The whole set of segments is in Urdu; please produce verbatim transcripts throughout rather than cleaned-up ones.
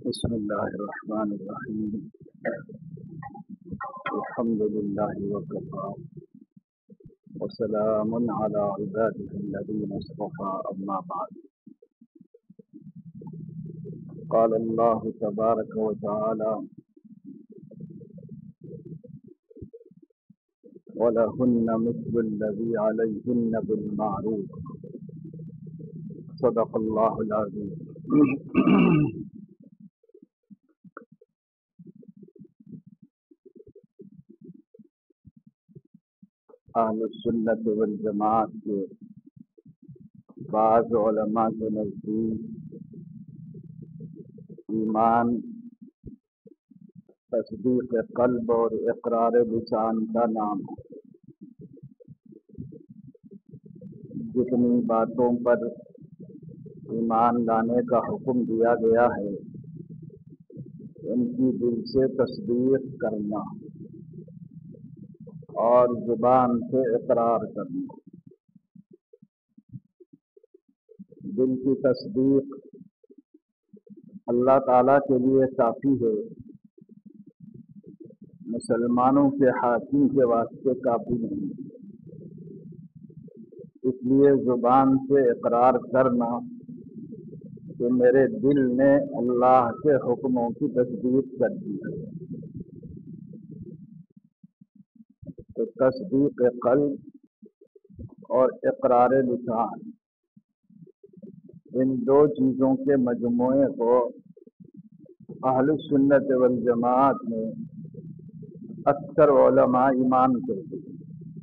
بسم الله الرحمن الرحيم. الحمد لله وكفى وسلام على عباده الذين اصطفى. أما بعد، قال الله تبارك وتعالى: ولهن مثل الذي عليهن بالمعروف. صدق الله العظيم. اہل سنت والجماعت کے بعض علماء کے نزدیک ایمان تصدیق قلب اور اقرار لسان کا نام ہے۔ جتنی باتوں پر ایمان لانے کا حکم دیا گیا ہے ان کی دل سے تصدیق کرنا اور زبان سے اقرار کرنا۔ دل کی تصدیق اللہ تعالیٰ کے لیے کافی ہے، مسلمانوں کے حاکم کے واسطے کافی نہیں۔ اس لیے زبان سے اقرار کرنا کہ میرے دل نے اللہ کے حکموں کی تصدیق کر دی ہے، تو تصدیق قلب اور اقرار لسان، ان دو چیزوں کے مجموعے کو اہل سنت والجماعت میں اکثر علماء ایمان کرتے ہیں،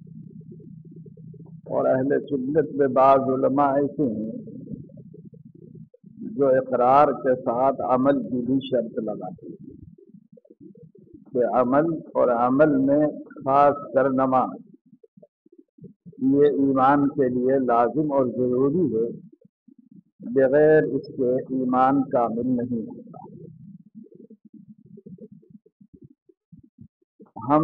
اور اہل سنت میں بعض علماء ایسے ہیں جو اقرار کے ساتھ عمل کی بھی شرط لگاتے ہیں کہ عمل اور عمل میں خاص کر نماز یہ ایمان کے لیے لازم اور ضروری ہے، بغیر اس کے ایمان کامل نہیں ہوتا۔ ہم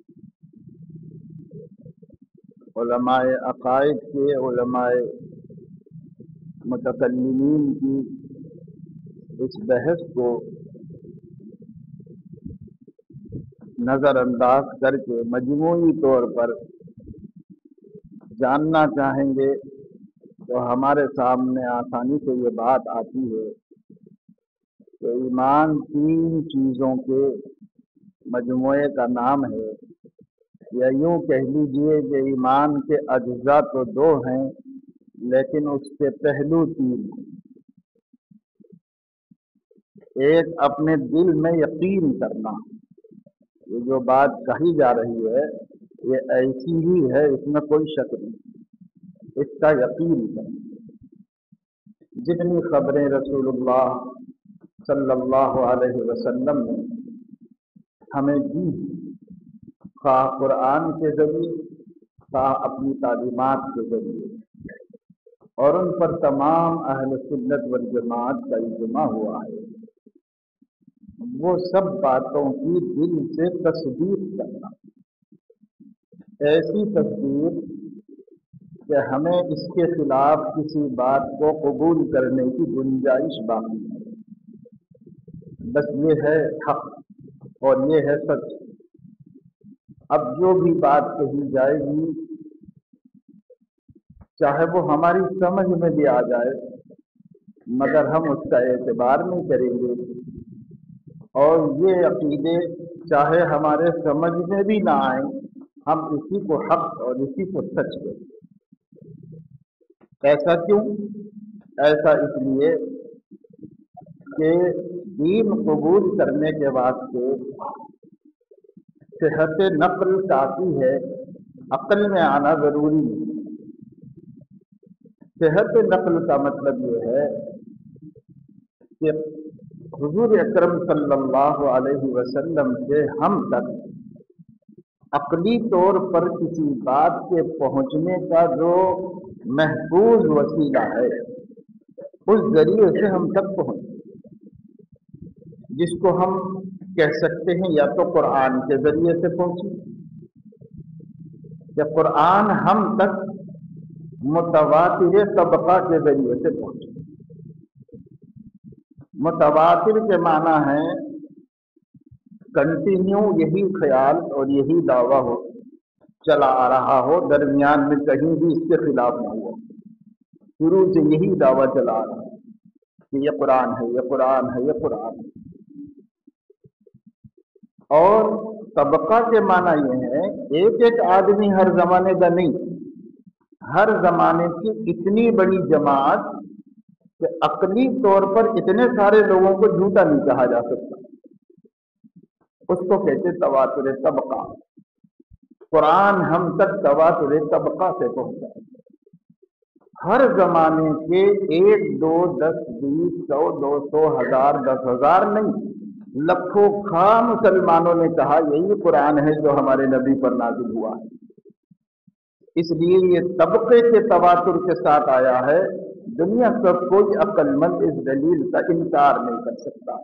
علماء عقائد کے، علماء متکلمین کی اس بحث کو نظر انداز کر کے مجموعی طور پر جاننا چاہیں گے تو ہمارے سامنے آسانی سے یہ بات آتی ہے کہ ایمان تین چیزوں کے مجموعے کا نام ہے، یا یوں کہہ لیجئے کہ ایمان کے اجزاء تو دو ہیں لیکن اس کے پہلو تین ہیں۔ ایک اپنے دل میں یقین کرنا، یہ جو بات کہی جا رہی ہے یہ ایسی ہی ہے، اس میں کوئی شک نہیں، اس کا یقین کرنا۔ جتنی خبریں رسول اللہ صلی اللہ علیہ وسلم نے ہمیں دی، خواہ قرآن کے ذریعے خواہ اپنی تعلیمات کے ذریعے، اور ان پر تمام اہل سنت والجماعت کا اجماع ہوا ہے، وہ سب باتوں کی دل سے تصدیق کرنا، ایسی تصدیق کہ ہمیں اس کے خلاف کسی بات کو قبول کرنے کی گنجائش باقی ہے۔ بس یہ ہے حق اور یہ ہے سچ۔ اب جو بھی بات کہی جائے گی چاہے وہ ہماری سمجھ میں بھی آ جائے مگر ہم اس کا اعتبار نہیں کریں گے، اور یہ عقیدے چاہے ہمارے سمجھ میں بھی نہ آئیں ہم اسی کو حق اور اسی کو سچ کریں۔ ایسا کیوں؟ ایسا اس لیے کہ دین قبول کرنے کے واسطے صحت نقل کافی ہے، عقل میں آنا ضروری نہیں۔ صحت نقل کا مطلب یہ ہے کہ حضور اکرم صلی اللہ علیہ وسلم سے ہم تک عقلی طور پر کسی بات کے پہنچنے کا جو محفوظ وسیلہ ہے اس ذریعے سے ہم تک پہنچ، جس کو ہم کہہ سکتے ہیں یا تو قرآن کے ذریعے سے پہنچے، یا قرآن ہم تک متواتر طبقہ کے ذریعے سے پہنچے۔ متواتر کے معنی ہے کنٹینیو یہی خیال اور یہی دعویٰ ہو چلا آ رہا ہو، درمیان میں کہیں بھی اس کے خلاف نہ ہوا، شروع سے یہی دعویٰ چلا آ رہا ہے کہ یہ قرآن ہے، یہ قرآن ہے، یہ قرآن ہے۔ اور طبقہ کے معنی یہ ہے ایک ایک آدمی ہر زمانے کا نہیں، ہر زمانے کی اتنی بڑی جماعت کہ عقلی طور پر اتنے سارے لوگوں کو جھوٹا نہیں کہا جا سکتا، اس کو کہتے تواتر طبقہ۔ قرآن ہم تک تواتر طبقہ سے پہنچا ہے، ہر زمانے کے ایک دو دس بیس سو دو سو ہزار دس ہزار نہیں، لکھوں خواہ مسلمانوں نے کہا یہی قرآن ہے جو ہمارے نبی پر نازل ہوا ہے۔ اس لیے یہ طبقے کے تواتر کے ساتھ آیا ہے، دنیا کا کوئی عقل مند اس دلیل کا انکار نہیں کر سکتا۔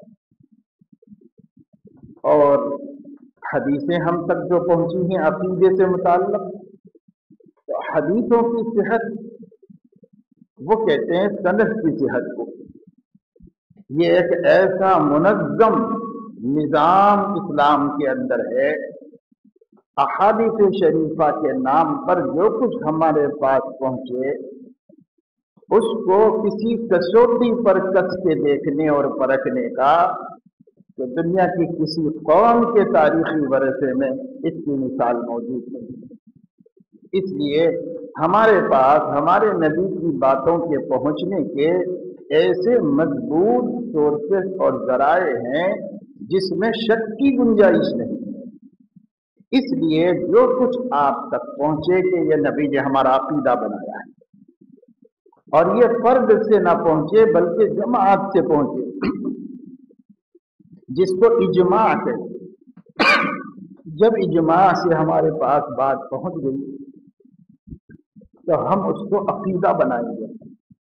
اور حدیثیں ہم تک جو پہنچی ہیں عقیدے سے متعلق، تو حدیثوں کی صحت وہ کہتے ہیں سند کی صحت کو، یہ ایک ایسا منظم نظام اسلام کے اندر ہے، احادیث شریفہ کے نام پر جو کچھ ہمارے پاس پہنچے اس کو کسی کسوٹی پر کس کے دیکھنے اور پرکھنے کا کہ دنیا کی کسی قوم کے تاریخی ورثے میں اس کی مثال موجود نہیں۔ اس لیے ہمارے پاس ہمارے نبی کی باتوں کے پہنچنے کے ایسے مضبوط سورسز اور ذرائع ہیں جس میں شک کی گنجائش نہیں۔ اس لیے جو کچھ آپ تک پہنچے کہ یہ نبی نے ہمارا عقیدہ بنایا ہے، اور یہ فرد سے نہ پہنچے بلکہ جماعت سے پہنچے، جس کو اجماع کہتے۔ جب اجماع سے ہمارے پاس بات پہنچ گئی تو ہم اس کو عقیدہ بنائیں گے۔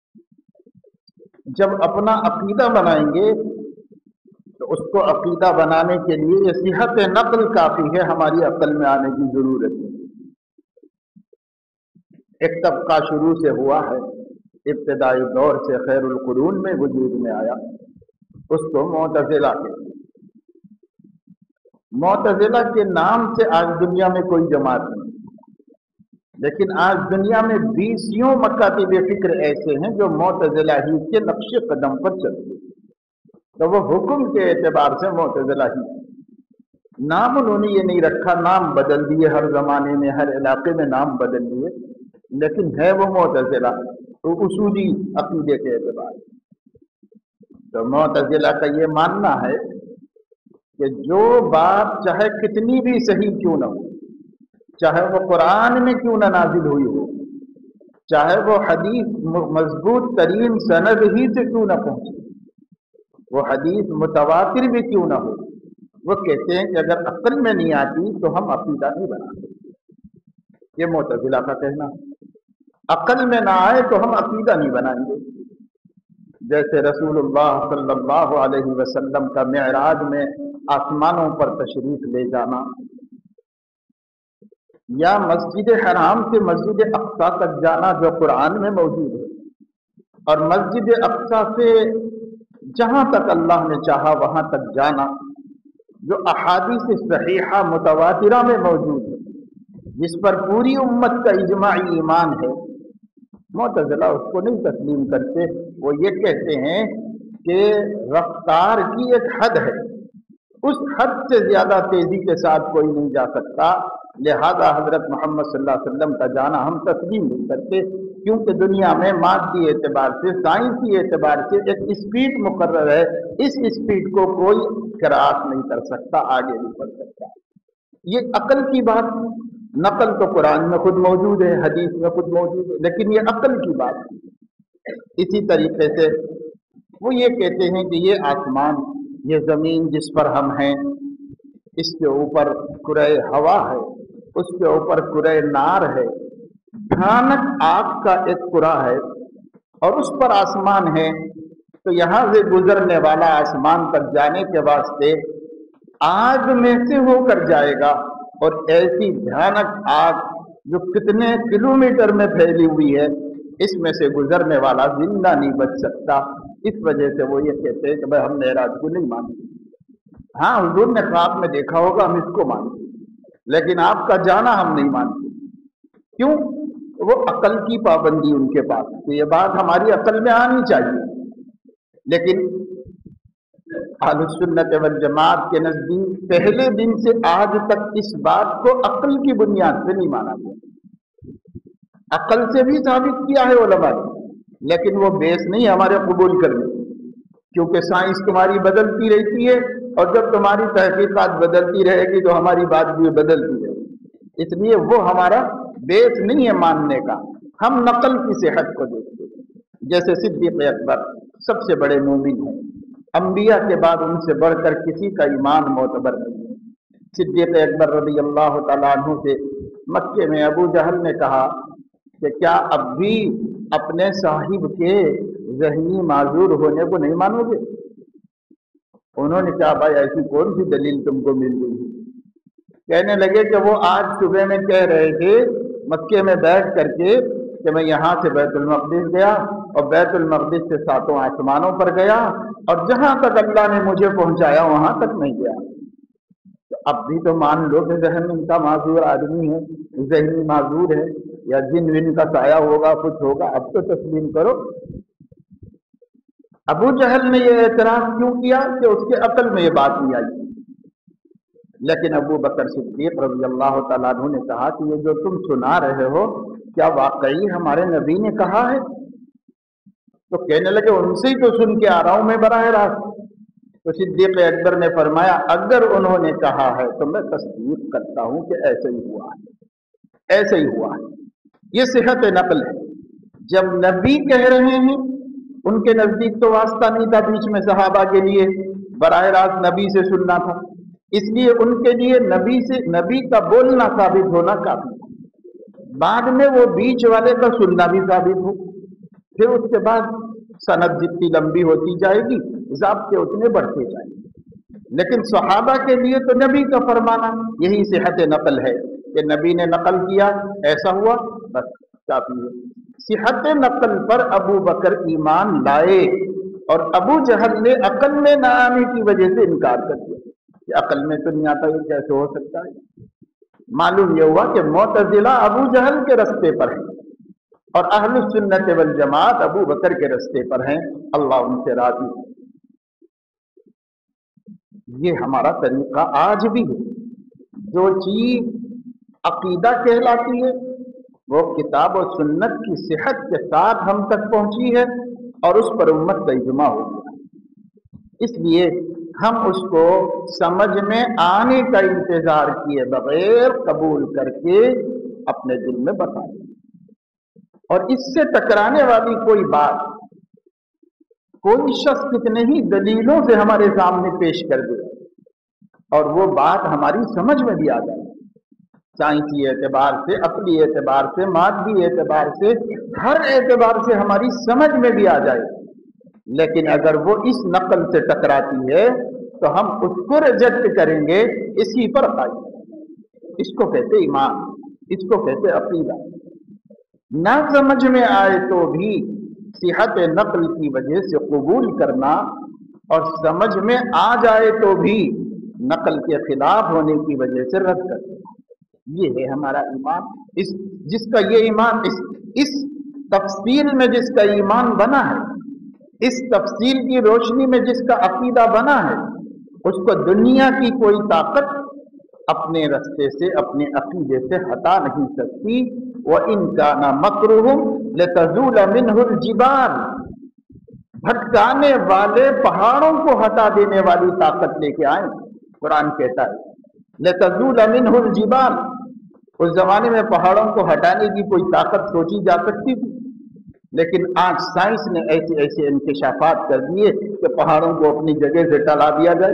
جب اپنا عقیدہ بنائیں گے تو اس کو عقیدہ بنانے کے لیے یہ صحت نقل کافی ہے، ہماری عقل میں آنے کی ضرورت ہے۔ ایک طبقہ شروع سے ہوا ہے، ابتدائی دور سے خیر القرون میں وجود میں آیا، اس کو معتزلہ کہتے ہیں۔ معتزلہ کے نام سے آج دنیا میں کوئی جماعت نہیں، لیکن آج دنیا میں بیسیوں مکاتب فکر ایسے ہیں جو معتزلہ ہی کے نقش قدم پر چلتے ہیں، تو وہ حکم کے اعتبار سے معتزلہ ہی، نام انہوں نے یہ نہیں رکھا، نام بدل دیے، ہر زمانے میں ہر علاقے میں نام بدل دیے، لیکن ہے وہ معتزلہ تو اصولی عقیدے کے اعتبار سے۔ تو معتزلہ کا یہ ماننا ہے کہ جو بات چاہے کتنی بھی صحیح کیوں نہ ہو، چاہے وہ قرآن میں کیوں نہ نازل ہوئی ہو، چاہے وہ حدیث مضبوط ترین سند ہی سے کیوں نہ پہنچے، وہ حدیث متواتر بھی کیوں نہ ہو، وہ کہتے ہیں کہ اگر عقل میں نہیں آتی تو ہم عقیدہ نہیں بنا سکتے۔ یہ معتزلہ کا کہنا ہے، عقل میں نہ آئے تو ہم عقیدہ نہیں بنائیں گے۔ جیسے رسول اللہ صلی اللہ علیہ وسلم کا معراج میں آسمانوں پر تشریف لے جانا، یا مسجد حرام سے مسجد اقصی تک جانا جو قرآن میں موجود ہے، اور مسجد اقصی سے جہاں تک اللہ نے چاہا وہاں تک جانا جو احادیث صحیحہ متواترہ میں موجود ہے، جس پر پوری امت کا اجماعی ایمان ہے، معتزلہ اس کو نہیں تسلیم کرتے۔ وہ یہ کہتے ہیں کہ رفتار کی ایک حد ہے، اس حد سے زیادہ تیزی کے ساتھ کوئی نہیں جا سکتا، لہذا حضرت محمد صلی اللہ علیہ وسلم کا جانا ہم تسلیم نہیں کرتے، کیونکہ دنیا میں مادی اعتبار سے سائنسی اعتبار سے ایک اسپیڈ مقرر ہے، اس اسپیڈ کو کوئی کراس نہیں کر سکتا، آگے نہیں بڑھ سکتا۔ یہ عقل کی بات، نقل تو قرآن میں خود موجود ہے، حدیث میں خود موجود ہے، لیکن یہ عقل کی بات ہے۔ اسی طریقے سے وہ یہ کہتے ہیں کہ یہ آسمان، یہ زمین جس پر ہم ہیں، اس کے اوپر کرۂ ہوا ہے، اس کے اوپر کرۂ نار ہے، بھیانک آگ کا ایک کرہ ہے، اور اس پر آسمان ہے، تو یہاں سے گزرنے والا آسمان تک جانے کے واسطے آگ میں سے ہو کر جائے گا، اور ایسی بھیانک آگ جو کتنے کلومیٹر میں پھیلی ہوئی ہے، اس میں سے گزرنے والا زندہ نہیں بچ سکتا۔ اس وجہ سے وہ یہ کہتے ہیں کہ بھائی ہم معراج کو نہیں مانتے. ہاں حضور نے خواب میں دیکھا ہوگا ہم اس کو مانتے ہیں، لیکن آپ کا جانا ہم نہیں مانتے. کیوں؟ وہ عقل کی پابندی ان کے پاس، تو یہ بات ہماری عقل میں آنی چاہیے. لیکن اہل سنت والجماعت کے نزدیک پہلے دن سے آج تک اس بات کو عقل کی بنیاد سے نہیں مانا گیا. عقل سے بھی ثابت کیا ہے علماء نے، لیکن وہ بیس نہیں ہمارے قبول کرنے، کیونکہ سائنس تمہاری بدلتی رہتی ہے، اور جب تمہاری تحقیقات بدلتی رہے گی تو ہماری بات بھی بدلتی رہے گی. اس لیے وہ ہمارا بیس نہیں ہے ماننے کا. ہم نقل کی صحت کو دیکھتے ہیں. جیسے صدیق اکبر سب سے بڑے مومن ہیں، انبیاء کے بعد ان سے بڑھ کر کسی کا ایمان معتبر نہیں ہے. صدیق اکبر رضی اللہ تعالیٰ عنہ سے مکے میں ابو جہل نے کہا کہ کیا اب بھی اپنے صاحب کے ذہنی معذور ہونے کو نہیں مانو گے؟ انہوں نے کہا بھائی ایسی کون سی دلیل تم کو مل گئی؟ کہنے لگے کہ وہ آج صبح میں کہہ رہے تھے مکے میں بیٹھ کر کے کہ میں یہاں سے بیت المقدس گیا اور بیت المقدس سے ساتوں آسمانوں پر گیا اور جہاں تک اللہ نے مجھے پہنچایا وہاں تک نہیں گیا. تو اب بھی تو مان لو کہ ذہن ان کا معذور آدمی ہے، ذہنی معذور ہے، یا جن ون کا سایہ ہوگا کچھ ہوگا، اب تو تسلیم کرو. ابو جہل نے یہ اعتراض کیوں کیا کہ اس کے عقل میں یہ بات نہیں آئی. لیکن ابو بکر صدیق رضی اللہ تعالیٰ عنہ نے کہا کہ یہ جو تم سنا رہے ہو کیا واقعی ہمارے نبی نے کہا ہے؟ تو کہنے لگے ان سے ہی تو سن کے آ رہا ہوں میں براہ راست. تو صدیق اکبر نے فرمایا اگر انہوں نے کہا ہے تو میں تصدیق کرتا ہوں کہ ایسے ہی ہوا ہے، ایسے ہی ہوا ہے. یہ صحت نقل ہے. جب نبی کہہ رہے ہیں ان کے نزدیک تو واسطہ نہیں تھا بیچ میں صحابہ کے لیے، براہ راست نبی سے سننا تھا، اس لیے ان کے لیے نبی سے نبی کا بولنا ثابت ہونا کافی تھا. بعد میں وہ بیچ والے کا سننا بھی ثابت ہو، پھر اس کے بعد سند جتنی لمبی ہوتی جائے گی ضابطے اتنے بڑھتے جائیں گے. لیکن صحابہ کے لیے تو نبی کا فرمانا یہی صحت نقل ہے کہ نبی نے نقل کیا ایسا ہوا، بس کافی ہے. صحت نقل پر ابو بکر ایمان لائے اور ابو جہل نے عقل میں نہ آنے کی وجہ سے انکار کر دیا کہ عقل میں تو نہیں آتا، یہ کیسے ہو سکتا ہے. معلوم یہ ہوا کہ معتزلہ ابو جہل کے رستے پر ہیں اور اہل السنت والجماعت ابو بکر کے رستے پر ہیں. اللہ ان سے راضی ہے. یہ ہمارا طریقہ آج بھی ہے. جو چیز عقیدہ کہلاتی ہے وہ کتاب و سنت کی صحت کے ساتھ ہم تک پہنچی ہے اور اس پر امت کا اجماع ہو گیا. اس لیے ہم اس کو سمجھ میں آنے کا انتظار کیے بغیر قبول کر کے اپنے دل میں بتا دیں. اور اس سے ٹکرانے والی کوئی بات کوئی شخص کتنے ہی دلیلوں سے ہمارے سامنے پیش کر دے اور وہ بات ہماری سمجھ میں بھی آ جائے، سائنسی اعتبار سے، عقلی اعتبار سے، مادی اعتبار سے، ہر اعتبار سے ہماری سمجھ میں بھی آ جائے، لیکن اگر وہ اس نقل سے ٹکراتی ہے تو ہم اس کو ریجیکٹ کریں گے، اسی پر قائم. اس کو کہتے ایمان، اس کو کہتے عقیدہ. نہ سمجھ میں آئے تو بھی صحت نقل کی وجہ سے قبول کرنا اور سمجھ میں آ جائے تو بھی نقل کے خلاف ہونے کی وجہ سے رد کرنا. یہ ہے ہمارا ایمان. اس جس کا یہ ایمان اس اس تفصیل میں جس کا ایمان بنا ہے، اس تفصیل کی روشنی میں جس کا عقیدہ بنا ہے، اس کو دنیا کی کوئی طاقت اپنے رستے سے، اپنے عقیدے سے ہٹا نہیں سکتی. وَإِن كَانَ مَكْرُهُمْ لَتَزُولَ مِنْهُ الْجِبَالُ. بھٹکانے والے پہاڑوں کو ہٹا دینے والی طاقت لے کے آئیں. قرآن کہتا ہے لَتَزُولَ مِنْهُ الْجِبَالُ. اس زمانے میں پہاڑوں کو ہٹانے کی کوئی طاقت سوچی جا سکتی تھی، لیکن آج سائنس نے ایسے ایسے انکشافات کر دیے کہ پہاڑوں کو اپنی جگہ سے ٹلا دیا جائے.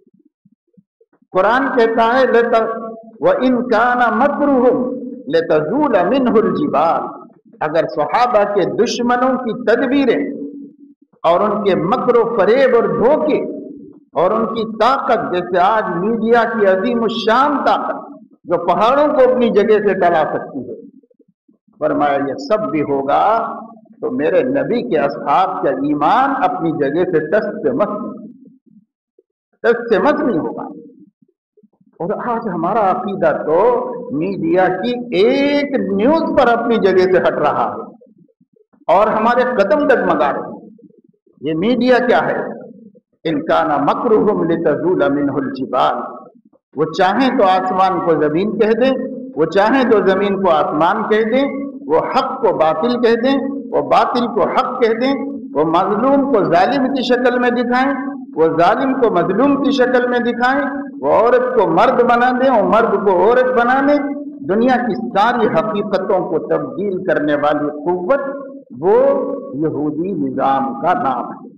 قرآن کہتا ہے وَإِن كَانَ مَكْرُهُمْ لَتَزُولَ مِنْهُ الْجِبَالُ. اگر صحابہ کے دشمنوں کی تدبیریں اور ان کے مکر و فریب اور دھوکے اور ان کی طاقت، جیسے آج میڈیا کی عظیم الشان طاقت جو پہاڑوں کو اپنی جگہ سے ٹلا سکتی ہے، فرمایا یہ سب بھی ہوگا تو میرے نبی کے اصحاب کا ایمان اپنی جگہ سے دست سے مت دست سے مت نہیں ہوگا. اور آج ہمارا عقیدہ تو میڈیا کی ایک نیوز پر اپنی جگہ سے ہٹ رہا ہے اور ہمارے قدم ڈگمگا رہے ہیں. یہ میڈیا کیا ہے؟ ان کان مکرہم لتزول منہ الجبال. وہ چاہیں تو آسمان کو زمین کہہ دیں، وہ چاہیں تو زمین کو آسمان کہہ دیں، وہ حق کو باطل کہہ دیں، وہ باطل کو حق کہہ دیں، وہ مظلوم کو ظالم کی شکل میں دکھائیں، وہ ظالم کو مظلوم کی شکل میں دکھائیں، وہ عورت کو مرد بنا دیں اور مرد کو عورت بنا دیں. دنیا کی ساری حقیقتوں کو تبدیل کرنے والی قوت وہ یہودی نظام کا نام ہے.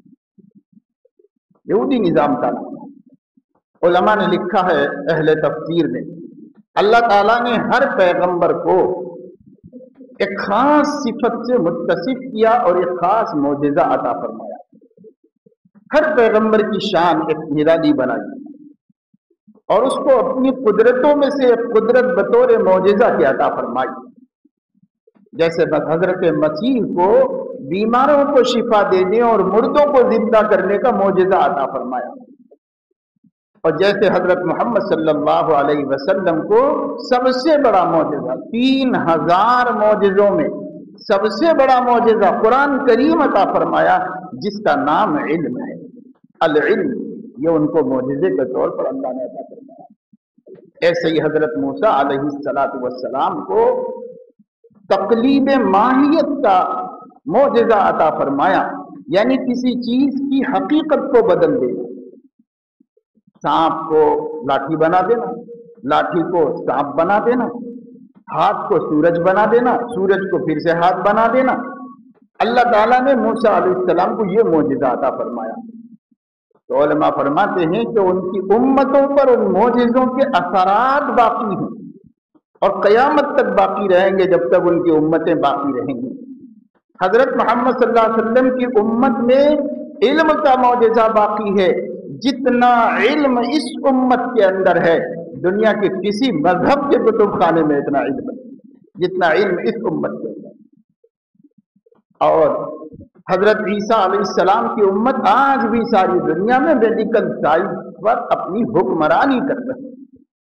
یہودی نظام کا نام ہے. علماء نے لکھا ہے، اہل تفسیر نے، اللہ تعالیٰ نے ہر پیغمبر کو ایک خاص صفت سے متصف کیا اور ایک خاص معجزہ عطا فرمایا. ہر پیغمبر کی شان ایک نرالی بنائی اور اس کو اپنی قدرتوں میں سے ایک قدرت بطور معجزہ کی عطا فرمائی. جیسے حضرت مسیح کو بیماروں کو شفا دینے اور مردوں کو زندہ کرنے کا معجزہ عطا فرمایا، اور جیسے حضرت محمد صلی اللہ علیہ وسلم کو سب سے بڑا معجزہ، تین ہزار معجزوں میں سب سے بڑا معجزہ قرآن کریم عطا فرمایا جس کا نام علم ہے. العلم، یہ ان کو معجزے کے طور پر اللہ نے عطا فرمایا. ایسے ہی حضرت موسیٰ علیہ الصلاۃ والسلام کو تقلیب ماہیت کا معجزہ عطا فرمایا، یعنی کسی چیز کی حقیقت کو بدل دینا. سانپ کو لاٹھی بنا دینا، لاٹھی کو سانپ بنا دینا، ہاتھ کو سورج بنا دینا، سورج کو پھر سے ہاتھ بنا دینا. اللہ تعالیٰ نے موسیٰ علیہ السلام کو یہ معجزہ عطا فرمایا. تو علماء فرماتے ہیں کہ ان کی امتوں پر ان معجزوں کے اثرات باقی ہیں اور قیامت تک باقی رہیں گے جب تک ان کی امتیں باقی رہیں گی. حضرت محمد صلی اللہ علیہ وسلم کی امت میں علم کا معجزہ باقی ہے. جتنا علم اس امت کے اندر ہے دنیا کے کسی مذہب کے کتب خانے میں اتنا علم ہے جتنا علم اس امت کے اندر. اور حضرت عیسیٰ علیہ السلام کی امت آج بھی ساری دنیا میں میڈیکل سائنس پر اپنی حکمرانی کر رہی ہے.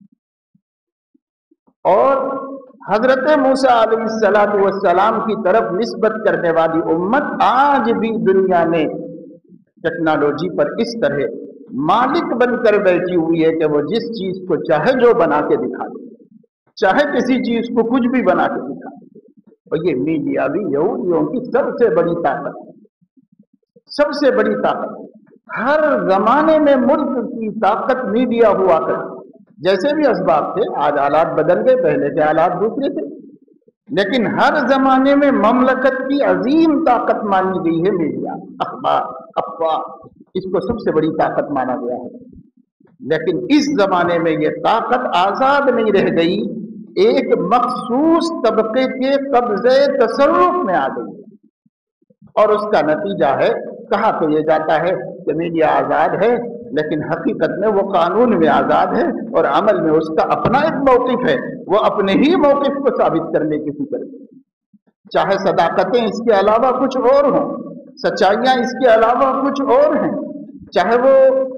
اور حضرت موسیٰ علیہ السلام کی طرف نسبت کرنے والی امت آج بھی دنیا میں ٹیکنالوجی پر اس طرح مالک بن کر بیٹھی ہوئی ہے کہ وہ جس چیز کو چاہے جو بنا کے دکھا دے، چاہے کسی چیز کو کچھ بھی بنا کے دکھا دے. اور یہ میڈیا بھی یہودیوں کی سب سے بڑی طاقت ہے، سب سے بڑی طاقت. ہر زمانے میں ملک کی طاقت میڈیا ہوا کرتی. جیسے بھی اسباب تھے، آج حالات بدل گئے، پہلے کے حالات دوسرے تھے، لیکن ہر زمانے میں مملکت کی عظیم طاقت مانی گئی ہے میڈیا، اخبار، افواہ، اس کو سب سے بڑی طاقت مانا گیا ہے. لیکن اس زمانے میں یہ طاقت آزاد نہیں رہ گئی، ایک مخصوص طبقے کے قبضے تصرف میں آ گئی. اور اس کا نتیجہ ہے، کہا تو یہ جاتا ہے کہ میڈیا آزاد ہے، لیکن حقیقت میں وہ قانون میں آزاد ہے اور عمل میں اس کا اپنا ایک موقف ہے. وہ اپنے ہی موقف کو ثابت کرنے کی فکر ہے. چاہے صداقتیں اس کے علاوہ کچھ اور ہوں، سچائیاں اس کے علاوہ کچھ اور ہیں، چاہے وہ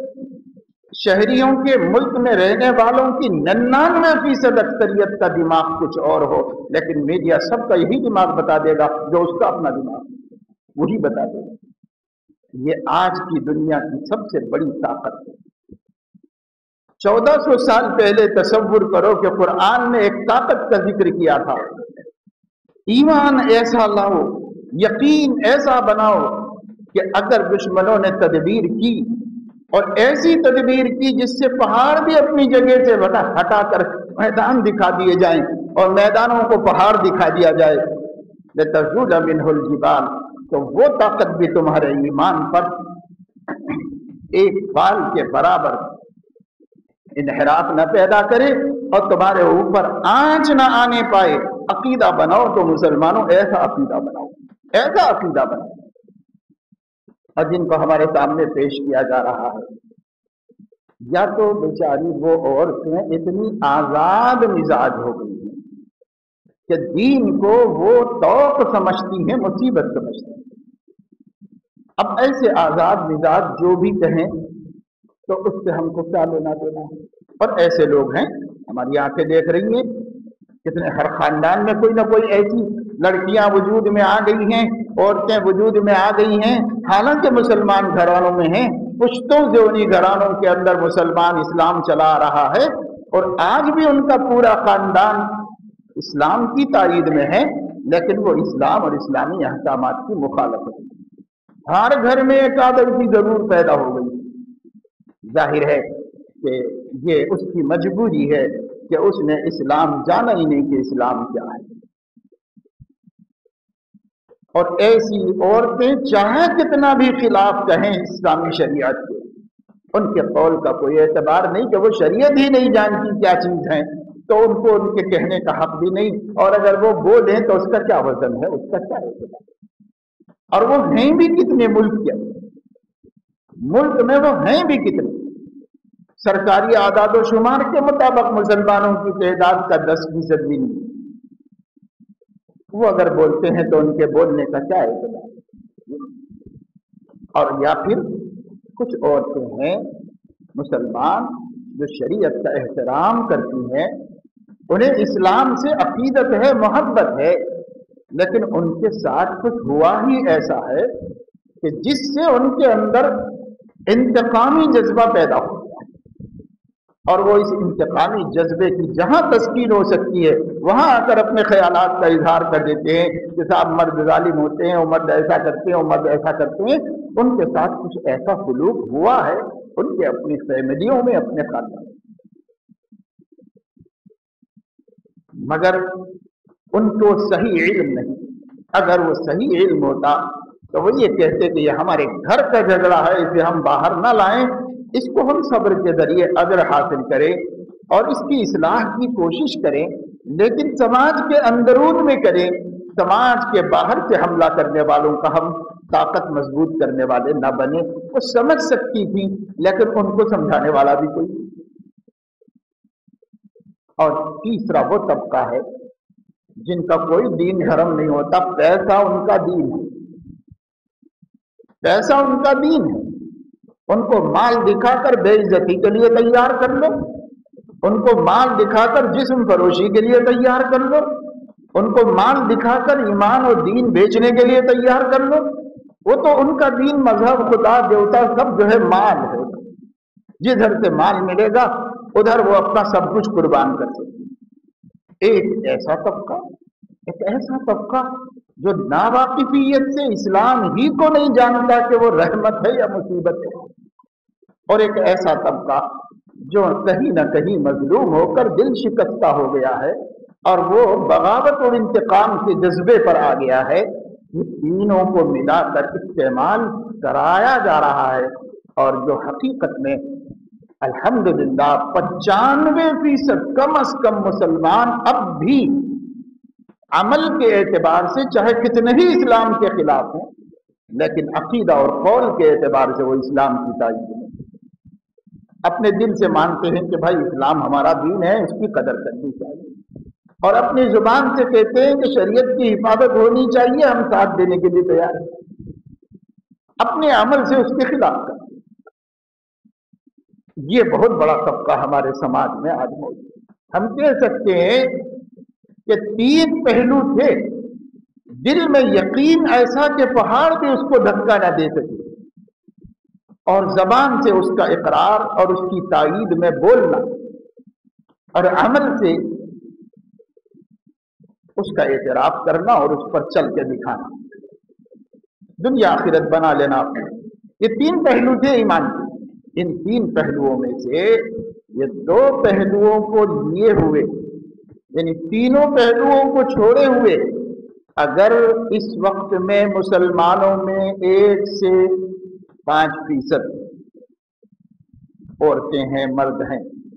شہریوں کے ملک میں رہنے والوں کی ننانوے فیصد اکثریت کا دماغ کچھ اور ہو، لیکن میڈیا سب کا یہی دماغ بتا دے گا جو اس کا اپنا دماغ وہی بتا دے گا. یہ آج کی دنیا کی سب سے بڑی طاقت ہے. چودہ سو سال پہلے تصور کرو کہ قرآن نے ایک طاقت کا ذکر کیا تھا. ایمان ایسا لاؤ، یقین ایسا بناؤ کہ اگر دشمنوں نے تدبیر کی اور ایسی تدبیر کی جس سے پہاڑ بھی اپنی جگہ سے ہٹا کر میدان دکھا دیے جائیں اور میدانوں کو پہاڑ دکھا دیا جائے، لتزول منہ الجبال، تو وہ طاقت بھی تمہارے ایمان پر ایک بال کے برابر انحراف نہ پیدا کرے اور تمہارے اوپر آنچ نہ آنے پائے. عقیدہ بناؤ تو مسلمانوں ایسا عقیدہ بناؤ، ایسا عقیدہ بناؤ. اور جن کو ہمارے سامنے پیش کیا جا رہا ہے، یا تو بیچاری وہ عورتیں اتنی آزاد مزاج ہو گئی ہیں کہ دین کو وہ توق سمجھتی ہیں، مصیبت سمجھتی ہیں۔ اب ایسے آزاد مزاج جو بھی کہیں تو اس سے ہم کو کیا لینا دینا ہے؟ اور ایسے لوگ ہیں، ہماری آنکھیں دیکھ رہی ہیں، کتنے ہر خاندان میں کوئی نہ کوئی ایسی لڑکیاں وجود میں آ گئی ہیں، عورتیں وجود میں آ گئی ہیں، حالانکہ مسلمان گھرانوں میں ہیں، پشتوں سے انہی گھرانوں کے اندر مسلمان اسلام چلا رہا ہے، اور آج بھی ان کا پورا خاندان اسلام کی تائید میں ہے، لیکن وہ اسلام اور اسلامی احکامات کی مخالفت ہے۔ ہر گھر میں ایک عادت کی ضرور پیدا ہو گئی، ظاہر ہے کہ یہ اس کی مجبوری ہے کہ اس نے اسلام جانا ہی نہیں کہ اسلام کیا ہے۔ اور ایسی عورتیں چاہے کتنا بھی خلاف کہیں اسلامی شریعت کے، ان کے قول کا کوئی اعتبار نہیں کہ وہ شریعت ہی نہیں جانتی کیا چیز ہے، تو ان کو ان کے کہنے کا حق بھی نہیں، اور اگر وہ بولیں تو اس کا کیا وزن ہے، اس کا کیا اعتبار؟ اور وہ ہیں بھی کتنے ملک کے ملک میں وہ ہیں بھی کتنے؟ سرکاری اعداد و شمار کے مطابق مسلمانوں کی تعداد کا دس فیصد بھی نہیں۔ وہ اگر بولتے ہیں تو ان کے بولنے کا کیا اعتبار؟ اور یا پھر کچھ عورتیں ہیں مسلمان جو شریعت کا احترام کرتی ہیں، انہیں اسلام سے عقیدت ہے، محبت ہے، لیکن ان کے ساتھ کچھ ہوا ہی ایسا ہے کہ جس سے ان کے اندر انتقامی جذبہ پیدا ہو گیا، اور وہ اس انتقامی جذبے کی جہاں تسکین ہو سکتی ہے وہاں آ کر اپنے خیالات کا اظہار کر دیتے ہیں کہ صاحب مرد ظالم ہوتے ہیں، وہ مرد ایسا کرتے ہیں، وہ مرد ایسا کرتے ہیں۔ ان کے ساتھ کچھ ایسا سلوک ہوا ہے ان کے اپنی فیملیوں میں، اپنے خاندان میں، مگر ان کو صحیح علم نہیں۔ اگر وہ صحیح علم ہوتا تو وہ یہ کہتے کہ یہ ہمارے گھر کا جھگڑا ہے، اسے ہم باہر نہ لائیں، اس کو ہم صبر کے ذریعے اجر حاصل کریں اور اس کی اصلاح کی کوشش کریں، لیکن سماج کے اندرون میں کریں، سماج کے باہر سے حملہ کرنے والوں کا ہم طاقت مضبوط کرنے والے نہ بنے۔ وہ سمجھ سکتی تھی لیکن ان کو سمجھانے والا بھی کوئی نہیں۔ اور تیسرا وہ طبقہ ہے جن کا کوئی دین دھرم نہیں ہوتا، پیسہ ان کا دین ہے، پیسہ ان کا دین ہے۔ ان کو مال دکھا کر بے عزتی کے لیے تیار کر لو، ان کو مال دکھا کر جسم فروشی کے لیے تیار کر لو، ان کو مال دکھا کر ایمان اور دین بیچنے کے لیے تیار کر لو۔ وہ تو ان کا دین، مذہب، خدا، دیوتا سب جو ہے مال ہے، جدھر سے مال ملے گا ادھر وہ اپنا سب کچھ قربان کر سکتے۔ ایک ایسا طبقہ ایک ایسا طبقہ جو ناواقفیت سے اسلام ہی کو نہیں جانتا کہ وہ رحمت ہے یا مصیبت ہے، اور ایک ایسا طبقہ جو کہیں نہ کہیں مظلوم ہو کر دل شکستہ ہو گیا ہے اور وہ بغاوت اور انتقام کے جذبے پر آ گیا ہے۔ یہ تینوں کو ملا کر استعمال کرایا جا رہا ہے، اور جو حقیقت میں الحمدللہ پچانوے فیصد کم از کم مسلمان اب بھی عمل کے اعتبار سے چاہے کتنے ہی اسلام کے خلاف ہیں، لیکن عقیدہ اور قول کے اعتبار سے وہ اسلام کی تائید میں اپنے دل سے مانتے ہیں کہ بھائی اسلام ہمارا دین ہے، اس کی قدر کرنی چاہیے، اور اپنی زبان سے کہتے ہیں کہ شریعت کی حفاظت ہونی چاہیے، ہم ساتھ دینے کے لیے تیار ہیں، اپنے عمل سے اس کے خلاف کرتے ہیں۔ یہ بہت بڑا طبقہ ہمارے سماج میں آج موجود ہے۔ ہم کہہ سکتے ہیں کہ تین پہلو تھے، دل میں یقین ایسا کہ پہاڑ بھی اس کو دھکا نہ دے سکے، اور زبان سے اس کا اقرار اور اس کی تائید میں بولنا، اور عمل سے اس کا اعتراف کرنا اور اس پر چل کے دکھانا، دنیا آخرت بنا لینا۔ یہ تین پہلو تھے ایمان کے۔ ان تین پہلوؤں میں سے یہ دو پہلوؤں کو لیے ہوئے، یعنی تینوں پہلوؤں کو چھوڑے ہوئے، اگر اس وقت میں مسلمانوں میں ایک سے پانچ فیصد عورتیں ہیں، مرد ہیں،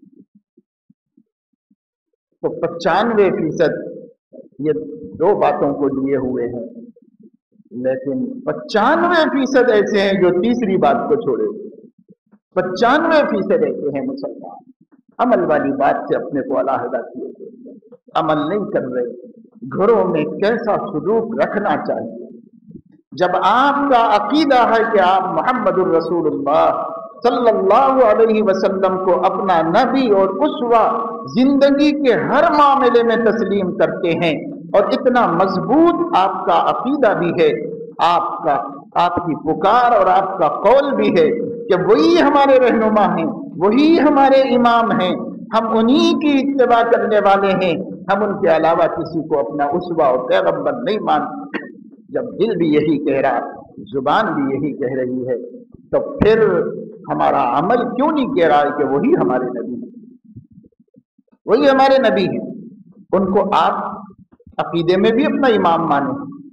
تو پچانوے فیصد یہ دو باتوں کو لیے ہوئے ہیں، لیکن پچانوے فیصد ایسے ہیں جو تیسری بات کو چھوڑے ہوئے، پچانوے فیصد ایسے ہیں مسلمان عمل والی بات سے اپنے کو علیحدہ کیے ہوئے، عمل نہیں کر رہے، گھروں میں کیسا سلوک رکھنا چاہیے. جب آپ کا عقیدہ ہے کہ آپ محمد الرسول اللہ صلی اللہ علیہ وسلم کو اپنا نبی اور اسوہ زندگی کے ہر معاملے میں تسلیم کرتے ہیں، اور اتنا مضبوط آپ کا عقیدہ بھی ہے، آپ کا آپ کی پکار اور آپ کا قول بھی ہے کہ وہی ہمارے رہنما ہیں، وہی ہمارے امام ہیں، ہم انہی کی اتباع کرنے والے ہیں، ہم ان کے علاوہ کسی کو اپنا اسوہ اور پیغمبر نہیں مانتے. جب دل بھی یہی کہہ رہا، زبان بھی یہی کہہ رہی ہے، تو پھر ہمارا عمل کیوں نہیں کہہ رہا ہے کہ وہی ہمارے نبی ہیں، وہی ہمارے نبی ہیں. ان کو آپ عقیدے میں بھی اپنا امام مانے،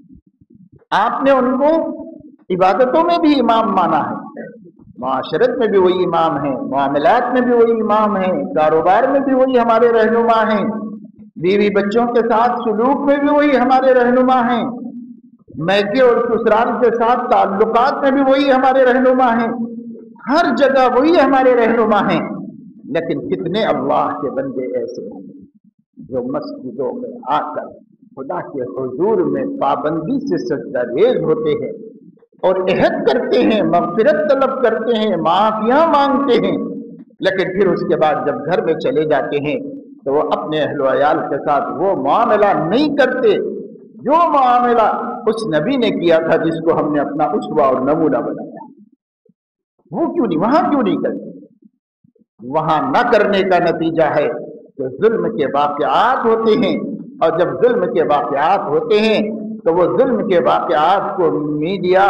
آپ نے ان کو عبادتوں میں بھی امام مانا ہے، معاشرت میں بھی وہی امام ہیں، معاملات میں بھی وہی امام ہیں، کاروبار میں بھی وہی ہمارے رہنما ہیں، بیوی بچوں کے ساتھ سلوک میں بھی وہی ہمارے رہنما ہیں، میکے اور سسرال کے ساتھ تعلقات میں بھی وہی ہمارے رہنما ہیں، ہر جگہ وہی ہمارے رہنما ہیں. لیکن کتنے اللہ کے بندے ایسے ہیں جو مسجدوں میں آ کر خدا کے حضور میں پابندی سے سجدہ ریز ہوتے ہیں اور عہد کرتے ہیں، مغفرت طلب کرتے ہیں، معافیاں مانگتے ہیں، لیکن پھر اس کے بعد جب گھر میں چلے جاتے ہیں تو وہ اپنے اہل و عیال کے ساتھ وہ معاملہ نہیں کرتے جو معاملہ اس نبی نے کیا تھا جس کو ہم نے اپنا اسوہ اور نمونہ بنایا. وہ کیوں نہیں، وہاں کیوں نہیں کرتے؟ وہاں نہ کرنے کا نتیجہ ہے کہ ظلم کے واقعات ہوتے ہیں، اور جب ظلم کے واقعات ہوتے ہیں تو وہ ظلم کے واقعات کو میڈیا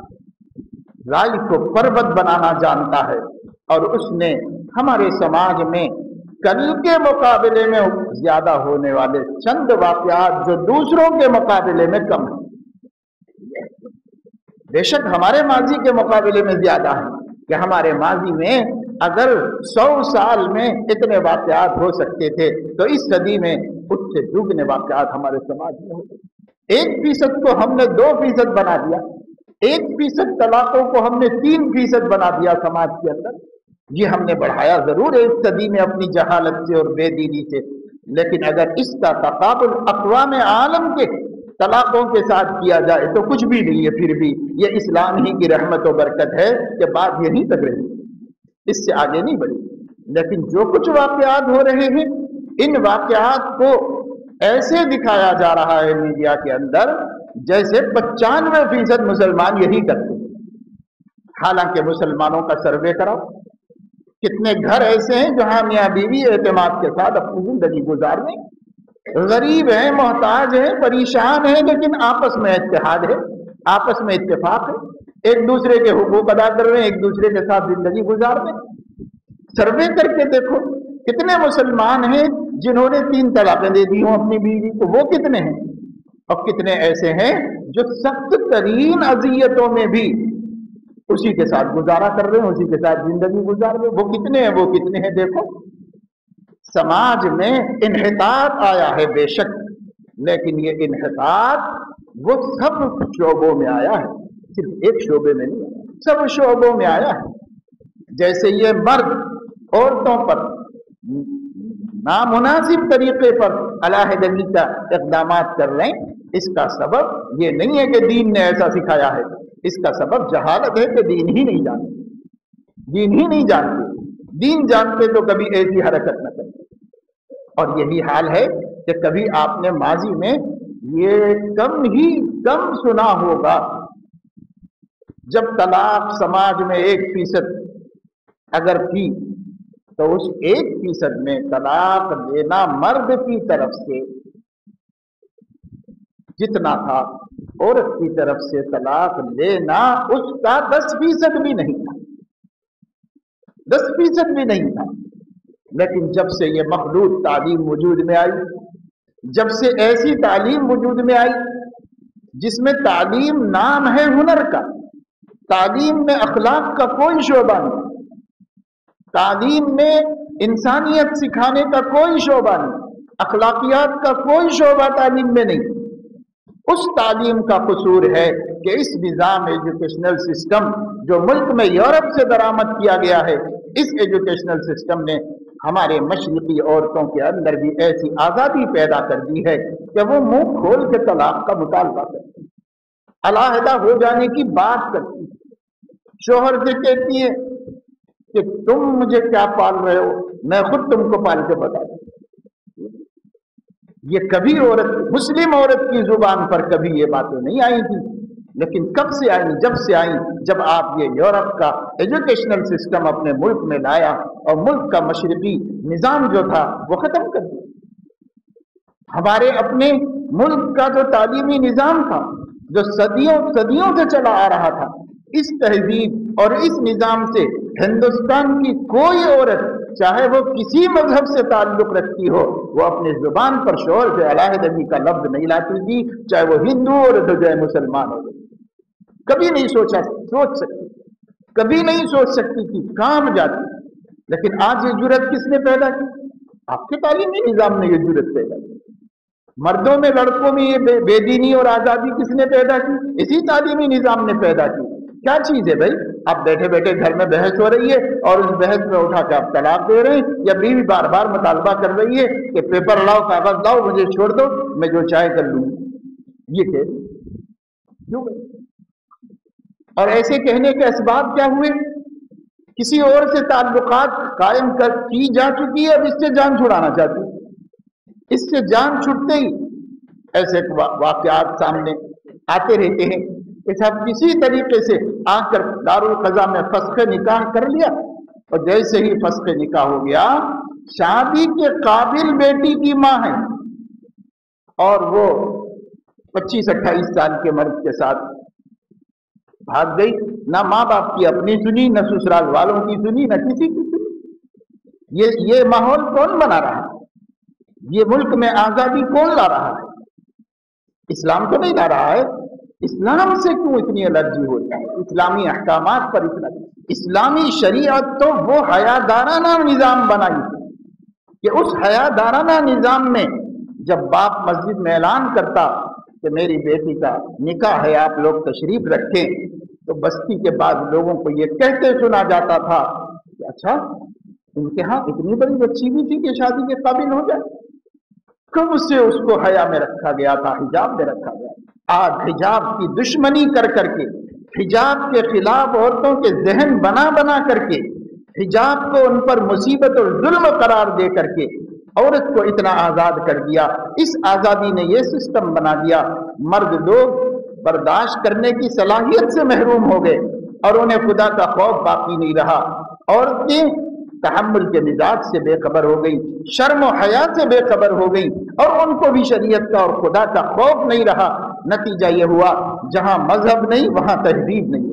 رائے کو پربت بنانا جانتا ہے، اور اس نے ہمارے سماج میں کل کے مقابلے میں زیادہ ہونے والے چند واقعات جو دوسروں کے مقابلے میں کم ہیں، بے شک ہمارے ماضی کے مقابلے میں زیادہ ہیں، کہ ہمارے ماضی میں اگر سو سال میں اتنے واقعات ہو سکتے تھے تو اس صدی میں اس سے دگنے واقعات ہمارے سماج میں ہو گئے. ایک فیصد کو ہم نے دو فیصد بنا دیا، ایک فیصد طلاقوں کو ہم نے تین فیصد بنا دیا سماج کے اندر. یہ ہم نے بڑھایا ضرور ایک صدی میں اپنی جہالت سے اور بے دینی سے، لیکن اگر اس کا تقابل اقوام عالم کے طلاقوں کے ساتھ کیا جائے تو کچھ بھی نہیں ہے. پھر بھی یہ اسلام ہی کی رحمت و برکت ہے کہ بات یہیں تک رہی، اس سے آگے نہیں بڑھی. لیکن جو کچھ واقعات ہو رہے ہیں، ان واقعات کو ایسے دکھایا جا رہا ہے میڈیا کے اندر جیسے پچانوے فیصد مسلمان یہی کرتے ہیں. حالانکہ مسلمانوں کا سروے کراؤ، کتنے گھر ایسے ہیں جہاں میاں بیوی اعتماد کے ساتھ اپنی زندگی گزار رہے ہیں، غریب ہیں، محتاج ہیں، پریشان ہیں، لیکن آپس میں اتحاد ہے، آپس میں اتفاق ہے، ایک دوسرے کے حقوق ادا کر رہے ہیں، ایک دوسرے کے ساتھ زندگی گزار رہے ہیں. سروے کر کے دیکھو کتنے مسلمان ہیں جنہوں نے تین طلاقیں دے دی ہوں اپنی بیوی کو، وہ کتنے ہیں؟ اور کتنے ایسے ہیں جو سخت ترین اذیتوں میں بھی اسی کے ساتھ گزارا کر رہے ہیں، اسی کے ساتھ زندگی گزار رہے ہیں. وہ کتنے ہیں، وہ کتنے ہیں؟ دیکھو سماج میں انحطاط آیا ہے بے شک، لیکن یہ انحطاط وہ سب شعبوں میں آیا ہے، صرف ایک شعبے میں نہیں، سب شعبوں میں آیا ہے. جیسے یہ مرد عورتوں پر نامناسب طریقے پر علیحدگی کا اقدامات کر رہے ہیں، اس کا سبب یہ نہیں ہے کہ دین نے ایسا سکھایا ہے، اس کا سبب جہالت ہے کہ دین ہی نہیں جانتے، دین ہی نہیں جانتے. دین جانتے تو کبھی ایسی حرکت نہ کرتے. اور یہی حال ہے کہ کبھی آپ نے ماضی میں یہ کم ہی کم سنا ہوگا جب طلاق سماج میں ایک فیصد اگر تھی تو اس ایک فیصد میں طلاق لینا مرد کی طرف سے جتنا تھا، عورت کی طرف سے طلاق لینا اس کا دس فیصد بھی نہیں تھا، دس فیصد بھی نہیں تھا. لیکن جب سے یہ مخلوط تعلیم وجود میں آئی، جب سے ایسی تعلیم وجود میں آئی جس میں تعلیم نام ہے ہنر کا، تعلیم میں اخلاق کا کوئی شعبہ نہیں، تعلیم میں انسانیت سکھانے کا کوئی شعبہ نہیں، اخلاقیات کا کوئی شعبہ تعلیم میں نہیں. اس تعلیم کا قصور ہے کہ اس نظام ایجوکیشنل سسٹم جو ملک میں یورپ سے درآمد کیا گیا ہے، اس ایجوکیشنل سسٹم نے ہمارے مشرقی عورتوں کے اندر بھی ایسی آزادی پیدا کر دی ہے کہ وہ منہ کھول کے طلاق کا مطالبہ کرتی ہیں، علیحدہ ہو جانے کی بات کرتی ہیں، شوہر سے کہتی ہے کہ تم مجھے کیا پال رہے ہو، میں خود تم کو پال کے بتا دوں۔ یہ کبھی عورت مسلم عورت کی زبان پر کبھی یہ باتیں نہیں آئی تھی، لیکن کب سے آئیں؟ جب سے آئیں جب آپ یہ یورپ کا ایجوکیشنل سسٹم اپنے ملک میں لایا اور ملک کا مشرقی نظام جو تھا وہ ختم کر دیا۔ ہمارے اپنے ملک کا جو تعلیمی نظام تھا جو صدیوں صدیوں سے چلا آ رہا تھا، اس تہذیب اور اس نظام سے ہندوستان کی کوئی عورت چاہے وہ کسی مذہب سے تعلق رکھتی ہو، وہ اپنی زبان پر شوہر سے علیحدگی کا لفظ نہیں لاتی تھی، چاہے وہ ہندو عورت ہو چاہے مسلمان ہو۔ کبھی نہیں سوچا سوچ سکتی کبھی نہیں سوچ سکتی تھی، کام جاتی۔ لیکن آج یہ جرت کس نے پیدا کی؟ آپ کے تعلیمی نظام نے یہ جرت پیدا کی۔ مردوں میں لڑکوں میں یہ بے دینی اور آزادی کس نے پیدا کی؟ اسی تعلیمی نظام نے پیدا کی۔ کیا چیز ہے بھائی؟ آپ بیٹھے بیٹھے گھر میں بحث ہو رہی ہے اور اس بحث میں اٹھا کے آپ طلاق دے رہے ہیں، یا بیوی بار بار مطالبہ کر رہی ہے کہ پیپر لاؤ، کاغذ لاؤ، مجھے چھوڑ دو، میں جو چاہے کر لوں۔ یہ کہ کیوں بھائی؟ اور ایسے کہنے کے اسباب کیا ہوئے؟ کسی اور سے تعلقات قائم کر کی جا چکی ہے، اب اس سے جان چھڑانا چاہتی ہے۔ اس سے جان چھٹتے ہی ایسے واقعات سامنے آتے رہتے ہیں کہ صاحب کسی طریقے سے آ کر دارالقضا میں فسخ نکاح کر لیا، اور جیسے ہی فسخ نکاح ہو گیا، شادی کے قابل بیٹی کی ماں ہے اور وہ پچیس اٹھائیس سال کے مرد کے ساتھ بھاگ گئی، نہ ماں باپ کی اپنی سنی، نہ سسرال والوں کی سنی، نہ کسی کی سنی۔ یہ یہ ماحول کون بنا رہا ہے؟ یہ ملک میں آزادی کون لا رہا ہے؟ اسلام تو نہیں لا رہا ہے۔ اسلام سے کیوں اتنی الرجی ہوتی ہے؟ اسلامی احکامات پر اتنا؟ اسلامی شریعت تو وہ حیادارانہ نظام بنائی کہ اس حیادارانہ نظام میں جب باپ مسجد میں اعلان کرتا کہ میری بیٹی کا نکاح ہے، آپ لوگ تشریف رکھیں، تو بستی کے بعد لوگوں کو یہ کہتے سنا جاتا تھا کہ اچھا ان کے ہاں اتنی بڑی بچی بھی تھی کہ شادی کے قابل ہو جائے۔ کب سے اس کو حیا میں رکھا گیا تھا، حجاب میں رکھا گیا۔ آج حجاب کی دشمنی کر کر کے، حجاب کے خلاف عورتوں کے ذہن بنا بنا کر کے، حجاب کو ان پر مصیبت اور ظلم قرار دے کر کے عورت کو اتنا آزاد کر دیا۔ اس آزادی نے یہ سسٹم بنا دیا، مرد لوگ برداشت کرنے کی صلاحیت سے محروم ہو گئے اور انہیں خدا کا خوف باقی نہیں رہا۔ عورتیں تحمل کے مزاج سے بے خبر ہو گئی، شرم و حیا سے بے خبر ہو گئی، اور ان کو بھی شریعت کا اور خدا کا خوف نہیں رہا۔ نتیجہ یہ ہوا جہاں مذہب نہیں وہاں تہذیب نہیں،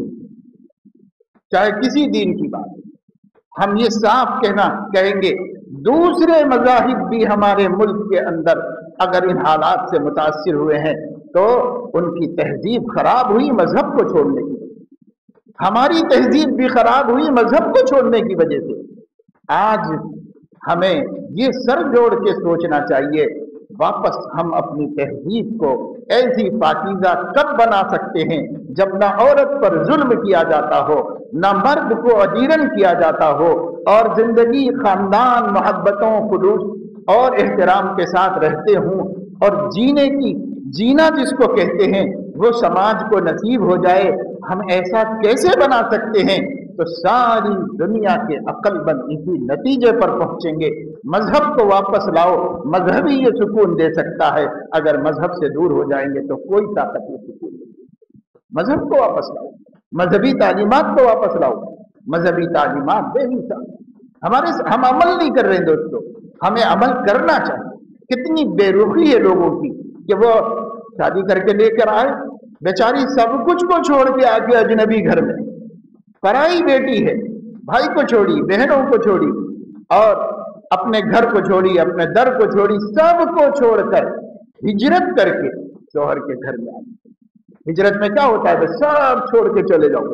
چاہے کسی دین کی بات۔ ہم یہ صاف کہنا کہیں گے دوسرے مذاہب بھی ہمارے ملک کے اندر اگر ان حالات سے متاثر ہوئے ہیں تو ان کی تہذیب خراب ہوئی مذہب کو چھوڑنے کی، ہماری تہذیب بھی خراب ہوئی مذہب کو چھوڑنے کی وجہ سے۔ آج ہمیں یہ سر جوڑ کے سوچنا چاہیے، واپس ہم اپنی تہذیب کو ایسی پاکیزہ کب بنا سکتے ہیں جب نہ عورت پر ظلم کیا جاتا ہو، نہ مرد کو اجیرن کیا جاتا ہو، اور زندگی خاندان محبتوں خلوص اور احترام کے ساتھ رہتے ہوں، اور جینے کی جینا جس کو کہتے ہیں وہ سماج کو نصیب ہو جائے۔ ہم ایسا کیسے بنا سکتے ہیں؟ تو ساری دنیا کے عقل مند اسی نتیجے پر پہنچیں گے، مذہب کو واپس لاؤ، مذہب ہی یہ سکون دے سکتا ہے۔ اگر مذہب سے دور ہو جائیں گے تو کوئی طاقت یہ سکون نہیں۔ مذہب کو واپس لاؤ، مذہبی تعلیمات کو واپس لاؤ، مذہبی تعلیمات بے مثال ہمارے ہم عمل نہیں کر رہے دوستو، ہمیں عمل کرنا چاہیے۔ کتنی بے رخی ہے لوگوں کی کہ وہ شادی کر کے لے کر آئے، بیچاری سب کچھ کو چھوڑ کے آ کے اجنبی گھر میں، پرائی بیٹی ہے، بھائی کو چھوڑی، بہنوں کو چھوڑی، اور اپنے گھر کو چھوڑی، اپنے در کو چھوڑی، سب کو چھوڑ کر ہجرت کر کے شوہر کے گھر میں آئی۔ ہجرت میں کیا ہوتا ہے؟ بس سب چھوڑ کے چلے جاؤ،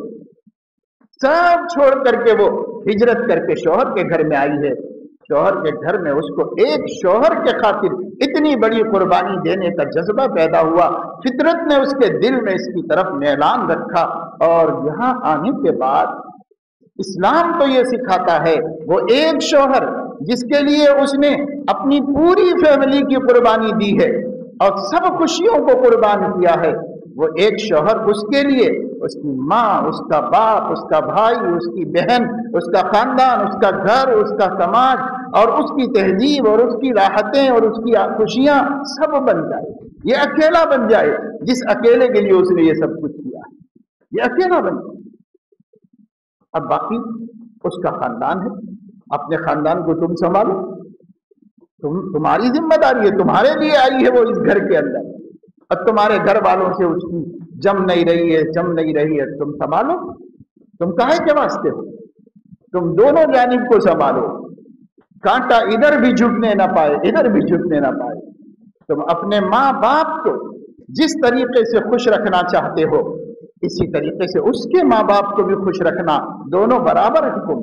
سب چھوڑ کر کے وہ ہجرت کر کے شوہر کے گھر میں آئی ہے۔ شوہر کے گھر میں اس کو ایک شوہر کے خاطر اتنی بڑی قربانی دینے کا جذبہ پیدا ہوا، فطرت نے اس کے دل میں اس کی طرف میلان رکھا، اور یہاں آنے کے بعد اسلام تو یہ سکھاتا ہے وہ ایک شوہر جس کے لیے اس نے اپنی پوری فیملی کی قربانی دی ہے اور سب خوشیوں کو قربان کیا ہے، وہ ایک شوہر اس کے لیے اس کی ماں، اس کا باپ، اس کا بھائی، اس کی بہن، اس کا خاندان، اس کا گھر، اس کا سماج اور اس کی تہذیب اور اس کی راحتیں اور اس کی خوشیاں سب بن جائے، یہ اکیلا بن جائے جس اکیلے کے لیے اس نے یہ سب کچھ کیا، یہ اکیلا بن جائے۔ اب باقی اس کا خاندان ہے، اپنے خاندان کو تم سنبھالو، تم تمہاری ذمہ داری ہے، تمہارے لیے آئی ہے وہ اس گھر کے اندر، اور تمہارے گھر والوں سے اس کی جم نہیں رہی ہے، جم نہیں رہی ہے، تم سنبھالو، تم کہے کے واسطے ہو، تم دونوں جانب کو سنبھالو، کانٹا ادھر بھی جھکنے نہ پائے، ادھر بھی جھکنے نہ پائے۔ تم اپنے ماں باپ کو جس طریقے سے خوش رکھنا چاہتے ہو، اسی طریقے سے اس کے ماں باپ کو بھی خوش رکھنا، دونوں برابر حکم۔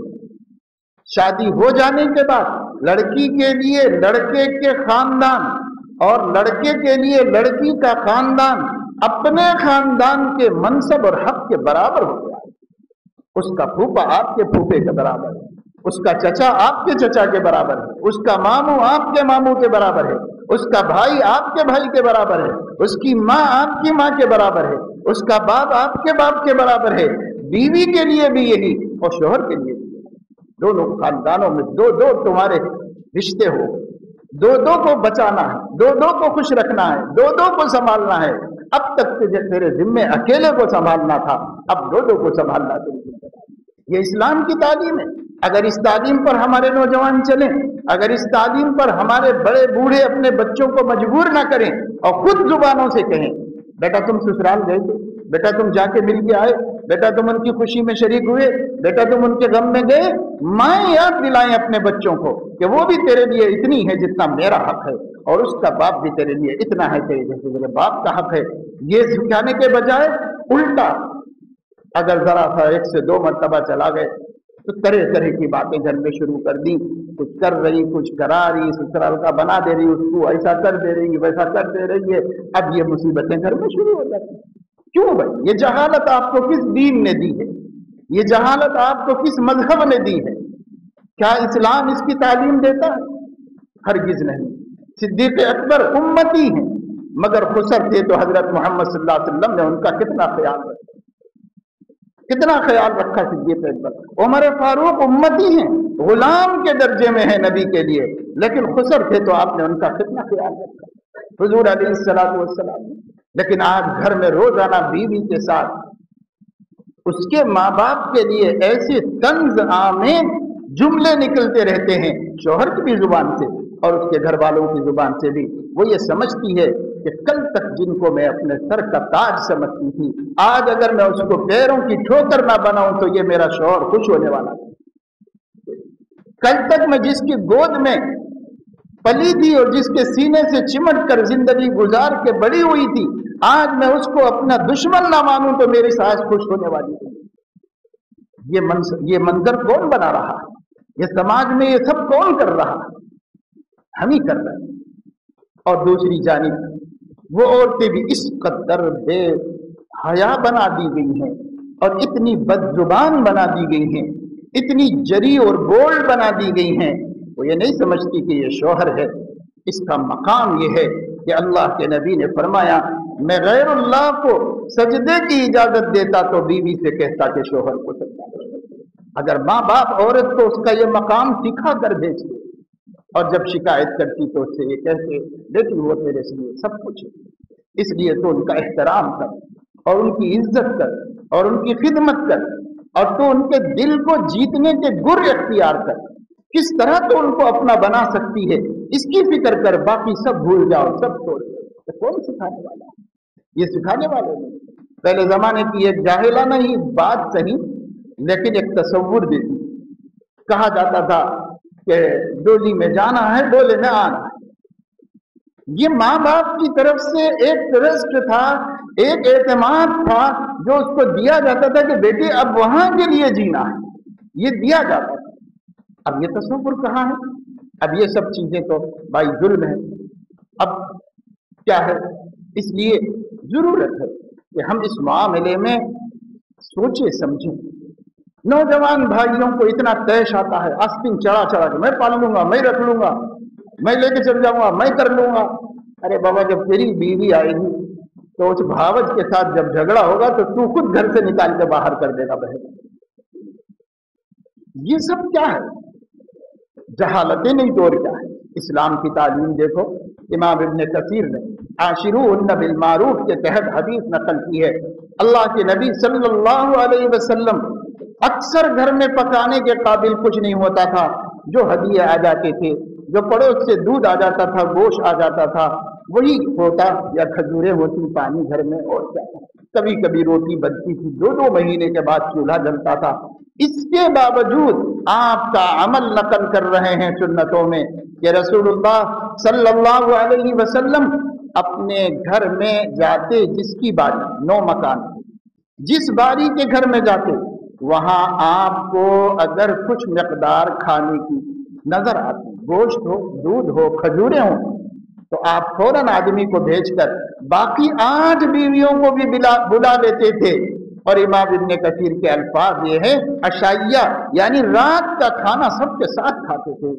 شادی ہو جانے کے بعد لڑکی کے لیے لڑکے کے خاندان اور لڑکے کے لیے لڑکی کا خاندان اپنے خاندان کے منصب اور حق کے برابر ہو گیا ہے۔ اس کا پھوپھا آپ کے پھوپھے کے برابر ہے، اس کا چچا آپ کے چچا کے برابر ہے، اس کا ماموں آپ کے ماموں کے برابر ہے، اس کا بھائی آپ کے بھائی کے برابر ہے، اس کی ماں آپ کی ماں کے برابر ہے، اس کا باپ آپ کے باپ کے برابر ہے۔ بیوی کے لیے بھی یہی اور شوہر کے لیے بھی یہی۔ دونوں خاندانوں میں دو دو تمہارے رشتے ہو، دو دو کو بچانا ہے، دو دو کو خوش رکھنا ہے، دو دو کو سنبھالنا ہے۔ اب تک تجھے تیرے ذمے اکیلے کو سنبھالنا تھا، اب دو دو کو سنبھالنا تیری ذمہ داری۔ یہ اسلام کی تعلیم ہے۔ اگر اس تعلیم پر ہمارے نوجوان چلیں، اگر اس تعلیم پر ہمارے بڑے بوڑھے اپنے بچوں کو مجبور نہ کریں اور خود زبانوں سے کہیں، بیٹا تم سسرال گئے تھے، بیٹا تم جا کے مل کے آئے، بیٹا تم ان کی خوشی میں شریک ہوئے، بیٹا تم ان کے غم میں گئے، مائیں یاد دلائیں اپنے بچوں کو کہ وہ بھی تیرے لیے اتنی ہے جتنا میرا حق ہے، اور اس کا باپ بھی تیرے لیے اتنا ہے تیرے جیسے میرے باپ کا حق ہے۔ یہ سکھانے کے بجائے الٹا اگر ذرا سا ایک سے دو مرتبہ چلا گئے تو طرح طرح کی باتیں گھر میں شروع کر دی، کچھ کر رہی، کچھ کرا رہی، سسرال کا بنا دے رہی، اس کو ایسا کر دے رہی، ویسا کر دے رہی ہے۔ اب یہ مصیبتیں گھر میں شروع ہو جاتی ہیں۔ کیوں بھائی؟ یہ جہالت آپ کو کس دین نے دی ہے؟ یہ جہالت آپ کو کس مذہب نے دی ہے؟ کیا اسلام اس کی تعلیم دیتا ہے؟ ہرگز نہیں۔ صدیق اکبر امتی ہیں مگر خسر تھے تو حضرت محمد صلی اللہ علیہ وسلم نے ان کا کتنا خیال رکھا، کتنا خیال رکھا صدیق اکبر۔ عمر فاروق امتی ہیں، غلام کے درجے میں ہیں نبی کے لیے، لیکن خسر تھے تو آپ نے ان کا کتنا خیال رکھا حضور علیہ الصلوۃ والسلام۔ لیکن آج گھر میں روزانہ بیوی کے ساتھ اس کے ماں باپ کے لیے ایسے طنز آمیز جملے نکلتے رہتے ہیں، شوہر کی بھی زبان سے اور اس کے گھر والوں کی زبان سے بھی۔ وہ یہ سمجھتی ہے کہ کل تک جن کو میں اپنے سر کا تاج سمجھتی تھی، آج اگر میں اس کو پیروں کی ٹھوکر نہ بناؤں تو یہ میرا شوہر خوش ہونے والا ہے۔ کل تک میں جس کی گود میں پلی تھی اور جس کے سینے سے چمٹ کر زندگی گزار کے بڑی ہوئی تھی، آج میں اس کو اپنا دشمن نہ مانوں تو میری ساس خوش ہونے والی ہے۔ یہ منظر یہ منظر کون بنا رہا ہے؟ یہ سماج میں یہ سب کون کر رہا ہے؟ ہم ہی کر رہے ہیں۔ اور دوسری جانب وہ عورتیں بھی اس قدر بے حیا بنا دی گئی ہیں اور اتنی بد زبان بنا دی گئی ہیں، اتنی جری اور بولڈ بنا دی گئی ہیں، وہ یہ نہیں سمجھتی کہ یہ شوہر ہے۔ اس کا مقام یہ ہے کہ اللہ کے نبی نے فرمایا، میں غیر اللہ کو سجدے کی اجازت دیتا تو بیوی سے کہتا کہ شوہر کو سجدہ کرو۔ اگر ماں باپ عورت کو اس کا یہ مقام سکھا کر بھیجتے اور جب شکایت کرتی تو اس سے یہ کہتے لیکن وہ تیرے سے سب کچھ ہے، اس لیے تو ان کا احترام کر اور ان کی عزت کر اور ان کی خدمت کر، اور تو ان کے دل کو جیتنے کے گر اختیار کر، کس طرح تو ان کو اپنا بنا سکتی ہے اس کی فکر کر، باقی سب بھول جاؤ، سب چھوڑ جاؤ۔ تو کون سکھانے والا ہے؟ یہ سکھانے والے نہیں۔ پہلے زمانے کی ایک جاہلانہ ہی بات صحیح لیکن ایک تصور بھی تھی، کہا جاتا تھا کہ ڈولی میں جانا ہے ڈولے میں آنا ہے۔ یہ ماں باپ کی طرف سے ایک ٹرسٹ تھا، ایک اعتماد تھا جو اس کو دیا جاتا تھا کہ بیٹے اب وہاں کے لیے جینا ہے، یہ دیا جاتا تھا۔ اب یہ تصور کہاں ہے؟ اب یہ سب چیزیں تو بھائی ظلم ہے۔ اب کیا ہے؟ اس لیے ضرورت ہے کہ ہم اس معاملے میں سوچے سمجھیں नौजवान भाइयों को इतना तैश आता है, आस्तीन चढ़ा चढ़ा के मैं पाल लूंगा, मैं रख लूंगा, मैं लेके चल जाऊंगा, मैं कर लूंगा। अरे बाबा, जब तेरी बीवी आएगी तो उस भावज के साथ जब झगड़ा होगा तो तू खुद घर से निकाल के बाहर कर देगा बहन। ये सब क्या है? जहालतें नहीं तो और क्या है? इस्लाम की तालीम देखो, इमाम इब्न कसीर ने आशिरूहुन्ना बिल मारूफ के तहत हदीस नकल की है। अल्लाह के नबी सल्लल्लाहु अलैहि वसल्लम अक्सर घर में पकाने के काबिल कुछ नहीं होता था, जो हदिये आ जाते थे, जो पड़ोस से दूध आ जाता था, गोश्त आ जाता था, वही होता या खजूरें होती पानी घर में, और क्या। कभी कभी रोटी बनती थी, दो दो महीने के बाद चूल्हा जलता था। इसके बावजूद आपका अमल नकल कर रहे हैं सुन्नतों में कि रसूलुल्लाह सल्लल्लाहु अलैहि वसल्लम अपने घर में जाते, जिसकी बारी नौ मकान, जिस बारी के घर में जाते वहां आपको अगर कुछ मकदार खाने की नजर आती, गोश्त हो, दूध हो, खजूरें हो, तो आप फौरन आदमी को भेजकर बाकी आठ बीवियों को भी बुला बुला लेते थे। और इमाम इब्न कसीर के अल्फाज ये है अशाइया, यानी रात का खाना सबके साथ खाते थे,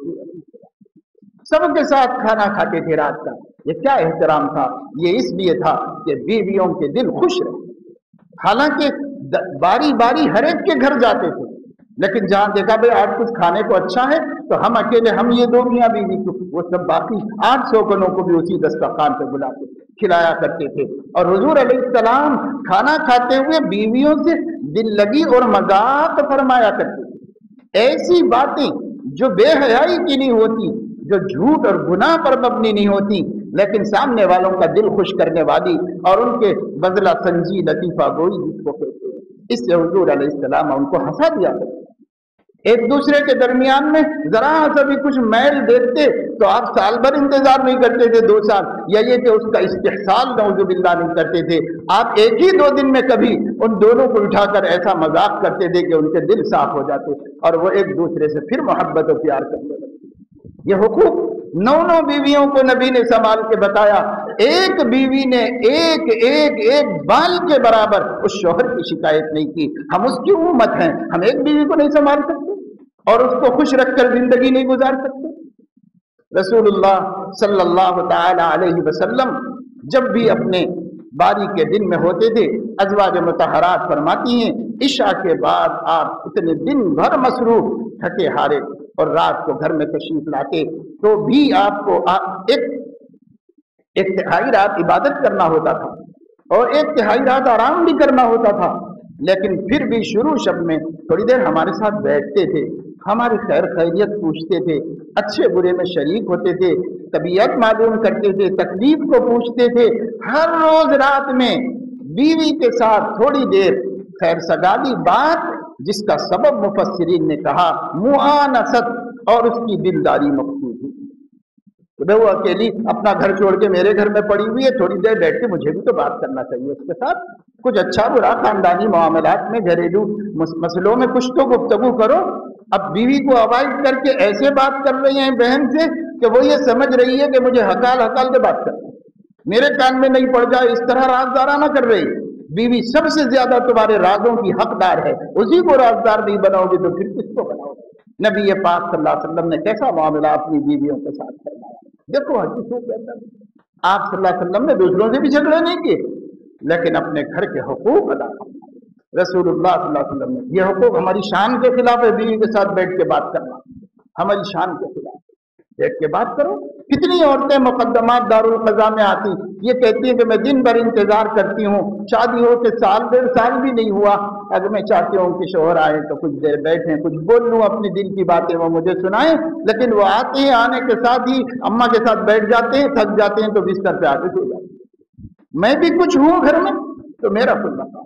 सबके साथ खाना खाते थे रात का। ये क्या एहतराम था? ये इसलिए था कि बीवियों के दिल खुश रहे। हालांकि बारी बारी हर एक के घर जाते थे, लेकिन जहां देखा भाई आज कुछ खाने को अच्छा है तो हम अकेले, हम ये दो मियाँ बीवी, वो सब बाकी आठ सौ कनों को भी उसी दस्तरखान पे बुलाते खिलाया करते थे। और हुजूर अलैहिस्सलाम खाना खाते हुए बीवियों से दिल लगी और मजाक फरमाया करते थे, ऐसी बातें जो बेहयाई की नहीं होती, जो झूठ और गुनाह पर मबनी नहीं होती, लेकिन सामने वालों का दिल खुश करने वाली और उनके बदला संजी लतीफा गोई जिसको कहते हैं। इससे हुजूर अलैहिस्सलाम उनको हंसा दिया करते। एक दूसरे के दरमियान में जरा सा भी कुछ मैल देखते तो आप साल भर इंतजार नहीं करते थे, दो साल, या ये कि उसका इस्तेहसाल नऊजुबिल्लाह नहीं करते थे। आप एक ही दो दिन में कभी उन दोनों को उठाकर ऐसा मजाक करते थे कि उनके दिल साफ हो जाते और वो एक दूसरे से फिर मोहब्बत और प्यार करने लगते। ये हुकूक नौ नौ बीवियों को नबी ने संभाल के बताया। एक बीवी ने एक एक एक बाल के बराबर उस शौहर की शिकायत नहीं की। हम उसकी उम्मत हैं, हम एक बीवी को नहीं संभाल सकते और उसको खुश रखकर जिंदगी नहीं गुजार सकते। रसूलुल्लाह सल्लल्लाहु ताला अलैहि वसल्लम जब भी अपने बारी के दिन में होते थे, अज़वाज मुतहरात फरमाती हैं इशा के बाद आप इतने दिन भर मसरूफ थके हारे और रात को घर में तशरीफ लाते तो भी आपको आप एक एक तिहाई रात इबादत करना होता था और एक तिहाई रात आराम भी करना होता था, लेकिन फिर भी शुरू शब में थोड़ी देर हमारे साथ बैठते थे, हमारी खैर खैरियत पूछते थे, अच्छे बुरे में शरीक होते थे, तबीयत मालूम करते थे, तकलीफ को पूछते थे। हर रोज रात में बीवी के साथ थोड़ी देर खैर सगाली बात, जिसका सबब मुफस्सिरीन ने कहा मुआनसत और उसकी दिलदारी मकसूद थी। तो वो अकेली अपना घर छोड़ के मेरे घर में पड़ी हुई है, थोड़ी देर बैठ के मुझे भी तो बात करना चाहिए उसके साथ, कुछ अच्छा बुरा खानदानी मामलात में, घरेलू मसलों में कुछ तो गुफ्तगू करो। अब बीवी को अवॉइड करके ऐसे बात कर रही हैं बहन से कि वो ये समझ रही है कि मुझे हकाल हकाल के बात कर, मेरे कान में नहीं पड़ जाए, इस तरह राजदाराना कर रही। बीवी सबसे ज्यादा तुम्हारे राजों की हकदार है, उसी को राजदार नहीं बनाओगे तो फिर किसको बनाओगे? नबी पाक सल्लल्लाहु अलैहि वसल्लम ने कैसा मामला अपनी बीवियों के साथ फरमाया। देखो हदीसों के अंदर आप सल्लल्लाहु अलैहि वसल्लम ने दूसरों से भी झगड़े नहीं किए, लेकिन अपने घर के हुकूक अदा किए। रसूलुल्लाह सल्लल्लाहु अलैहि वसल्लम ने यह हुकूक हमारी शान के खिलाफ है, बीवी के साथ बैठ के बात करना हमारी शान के खिलाफ। बैठ के बात करो। कितनी औरतें मुकद्दमात दारुल क़ज़ा में आती, ये कहती है कि मैं दिन भर इंतजार करती हूँ, शादी हो के साल डेढ़ साल भी नहीं हुआ, अगर मैं चाहती हूँ कि शोहर आए तो कुछ देर बैठें, कुछ बोल लूँ अपनी दिल की बातें, वो मुझे सुनाएं, लेकिन वो आते हैं, आने के साथ ही अम्मा के साथ बैठ जाते हैं, थक जाते हैं तो बिस्तर पे आके सो जाते हैं। मैं भी कुछ हूँ घर में तो मेरा कुछ बताओ।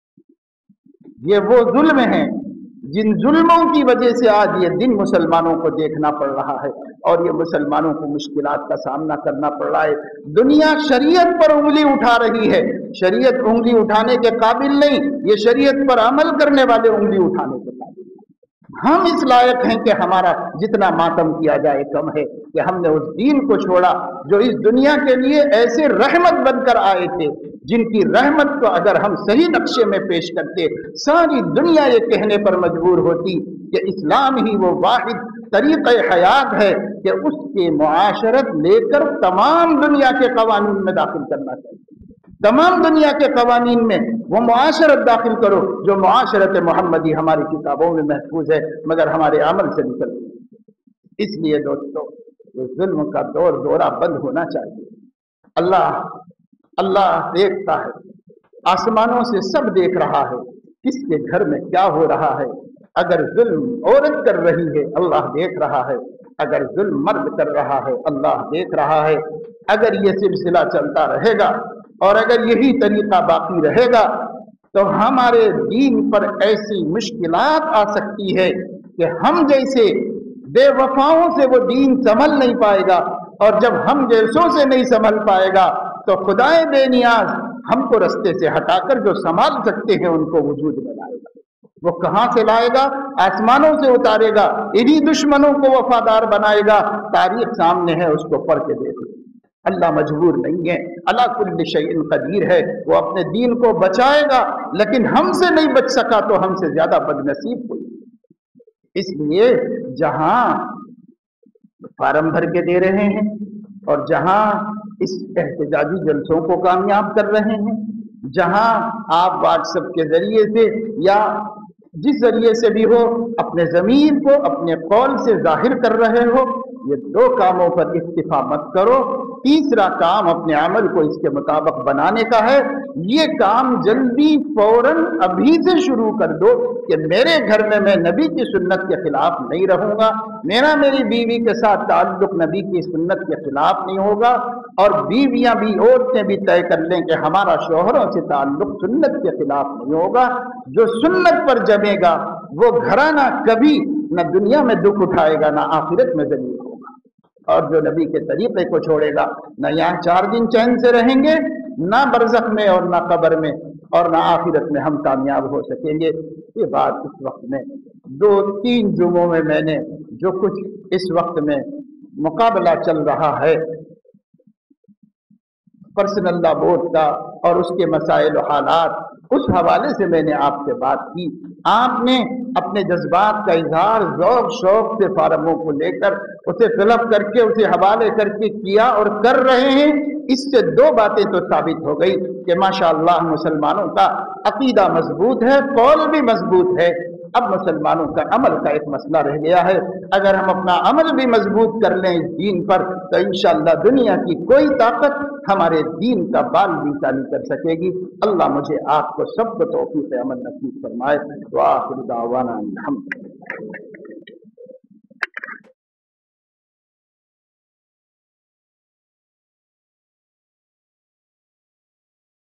ये वो जुल्म है जिन जुल्मों की वजह से आज ये दिन मुसलमानों को देखना पड़ रहा है और ये मुसलमानों को मुश्किलात का सामना करना पड़ रहा है। दुनिया शरीयत पर उंगली उठा रही है, शरीयत उंगली उठाने के काबिल नहीं, ये शरीयत पर अमल करने वाले उंगली उठाने के काबिल। हम इस लायक हैं कि हमारा जितना मातम किया जाए कम है। کہ ہم نے اس دین کو چھوڑا جو اس دنیا کے لیے ایسے رحمت بن کر آئے تھے، جن کی رحمت کو اگر ہم صحیح نقشے میں پیش کرتے ساری دنیا یہ کہنے پر مجبور ہوتی کہ اسلام ہی وہ واحد طریقہ حیات ہے کہ اس کے معاشرت لے کر تمام دنیا کے قوانین میں داخل کرنا چاہیے۔ تمام دنیا کے قوانین میں وہ معاشرت داخل کرو جو معاشرت محمدی ہماری کتابوں میں محفوظ ہے، مگر ہمارے عمل سے نکلتی ہے۔ اس لیے دوستو یہ ظلم کا دور دورہ بند ہونا چاہیے۔ اللہ اللہ دیکھتا ہے، آسمانوں سے سب دیکھ رہا ہے کس کے گھر میں کیا ہو رہا ہے۔ اگر ظلم عورت کر رہی ہے اللہ دیکھ رہا ہے، اگر ظلم مرد کر رہا ہے اللہ دیکھ رہا ہے۔ اگر یہ سلسلہ چلتا رہے گا اور اگر یہی طریقہ باقی رہے گا تو ہمارے دین پر ایسی مشکلات آ سکتی ہے کہ ہم جیسے بے وفاؤں سے وہ دین سنبھل نہیں پائے گا، اور جب ہم جیسوں سے نہیں سنبھل پائے گا تو خدائے بے نیاز ہم کو رستے سے ہٹا کر جو سنبھال سکتے ہیں ان کو وجود میں لائے گا۔ وہ کہاں سے لائے گا؟ آسمانوں سے اتارے گا، انہی دشمنوں کو وفادار بنائے گا۔ تاریخ سامنے ہے، اس کو پڑھ کے دیکھ لیں۔ اللہ مجبور نہیں ہے، اللہ کل شیء قدیر ہے، وہ اپنے دین کو بچائے گا، لیکن ہم سے نہیں بچ سکا تو ہم سے زیادہ بد نصیب کوئی۔ اس لیے جہاں فارم بھر کے دے رہے ہیں اور جہاں اس احتجاجی جلسوں کو کامیاب کر رہے ہیں، جہاں آپ واٹس ایپ کے ذریعے سے یا جس ذریعے سے بھی ہو اپنے ضمیر کو اپنے قول سے ظاہر کر رہے ہو، یہ دو کاموں پر اکتفا مت کرو۔ تیسرا کام اپنے عمل کو اس کے مطابق بنانے کا ہے۔ یہ کام جلدی فوراً ابھی سے شروع کر دو کہ میرے گھر میں میں نبی کی سنت کے خلاف نہیں رہوں گا، میرا میری بیوی کے ساتھ تعلق نبی کی سنت کے خلاف نہیں ہوگا، اور بیویاں بھی عورتیں بھی طے کر لیں کہ ہمارا شوہروں سے تعلق سنت کے خلاف نہیں ہوگا۔ جو سنت پر جمے گا وہ گھرانہ کبھی نہ دنیا میں دکھ اٹھائے گا نہ آخرت میں ذلیل ہوگا، اور جو نبی کے طریقے کو چھوڑے گا نہ یہاں چار دن چین سے رہیں گے، نہ برزخ میں اور نہ قبر میں اور نہ آخرت میں ہم کامیاب ہو سکیں گے۔ یہ بات اس وقت میں دو تین جمعوں میں میں نے جو کچھ اس وقت میں مقابلہ چل رہا ہے پرسنل لا بورڈ کا اور اس کے مسائل و حالات، اس حوالے سے میں نے آپ سے بات کی۔ آپ نے اپنے جذبات کا اظہار ذوق شوق سے فارموں کو لے کر اسے فل اپ کر کے اسے حوالے کر کے کیا اور کر رہے ہیں۔ اس سے دو باتیں تو ثابت ہو گئی کہ ماشاءاللہ مسلمانوں کا عقیدہ مضبوط ہے، قول بھی مضبوط ہے۔ اب مسلمانوں کا عمل کا ایک مسئلہ رہ گیا ہے۔ اگر ہم اپنا عمل بھی مضبوط کر لیں اس دین پر تو انشاءاللہ دنیا کی کوئی طاقت ہمارے دین کا بال بیچا نہیں کر سکے گی۔ اللہ مجھے آپ کو سب کو توفیق عمل نصیب فرمائے۔ وآخر دعوانا الحمد للہ۔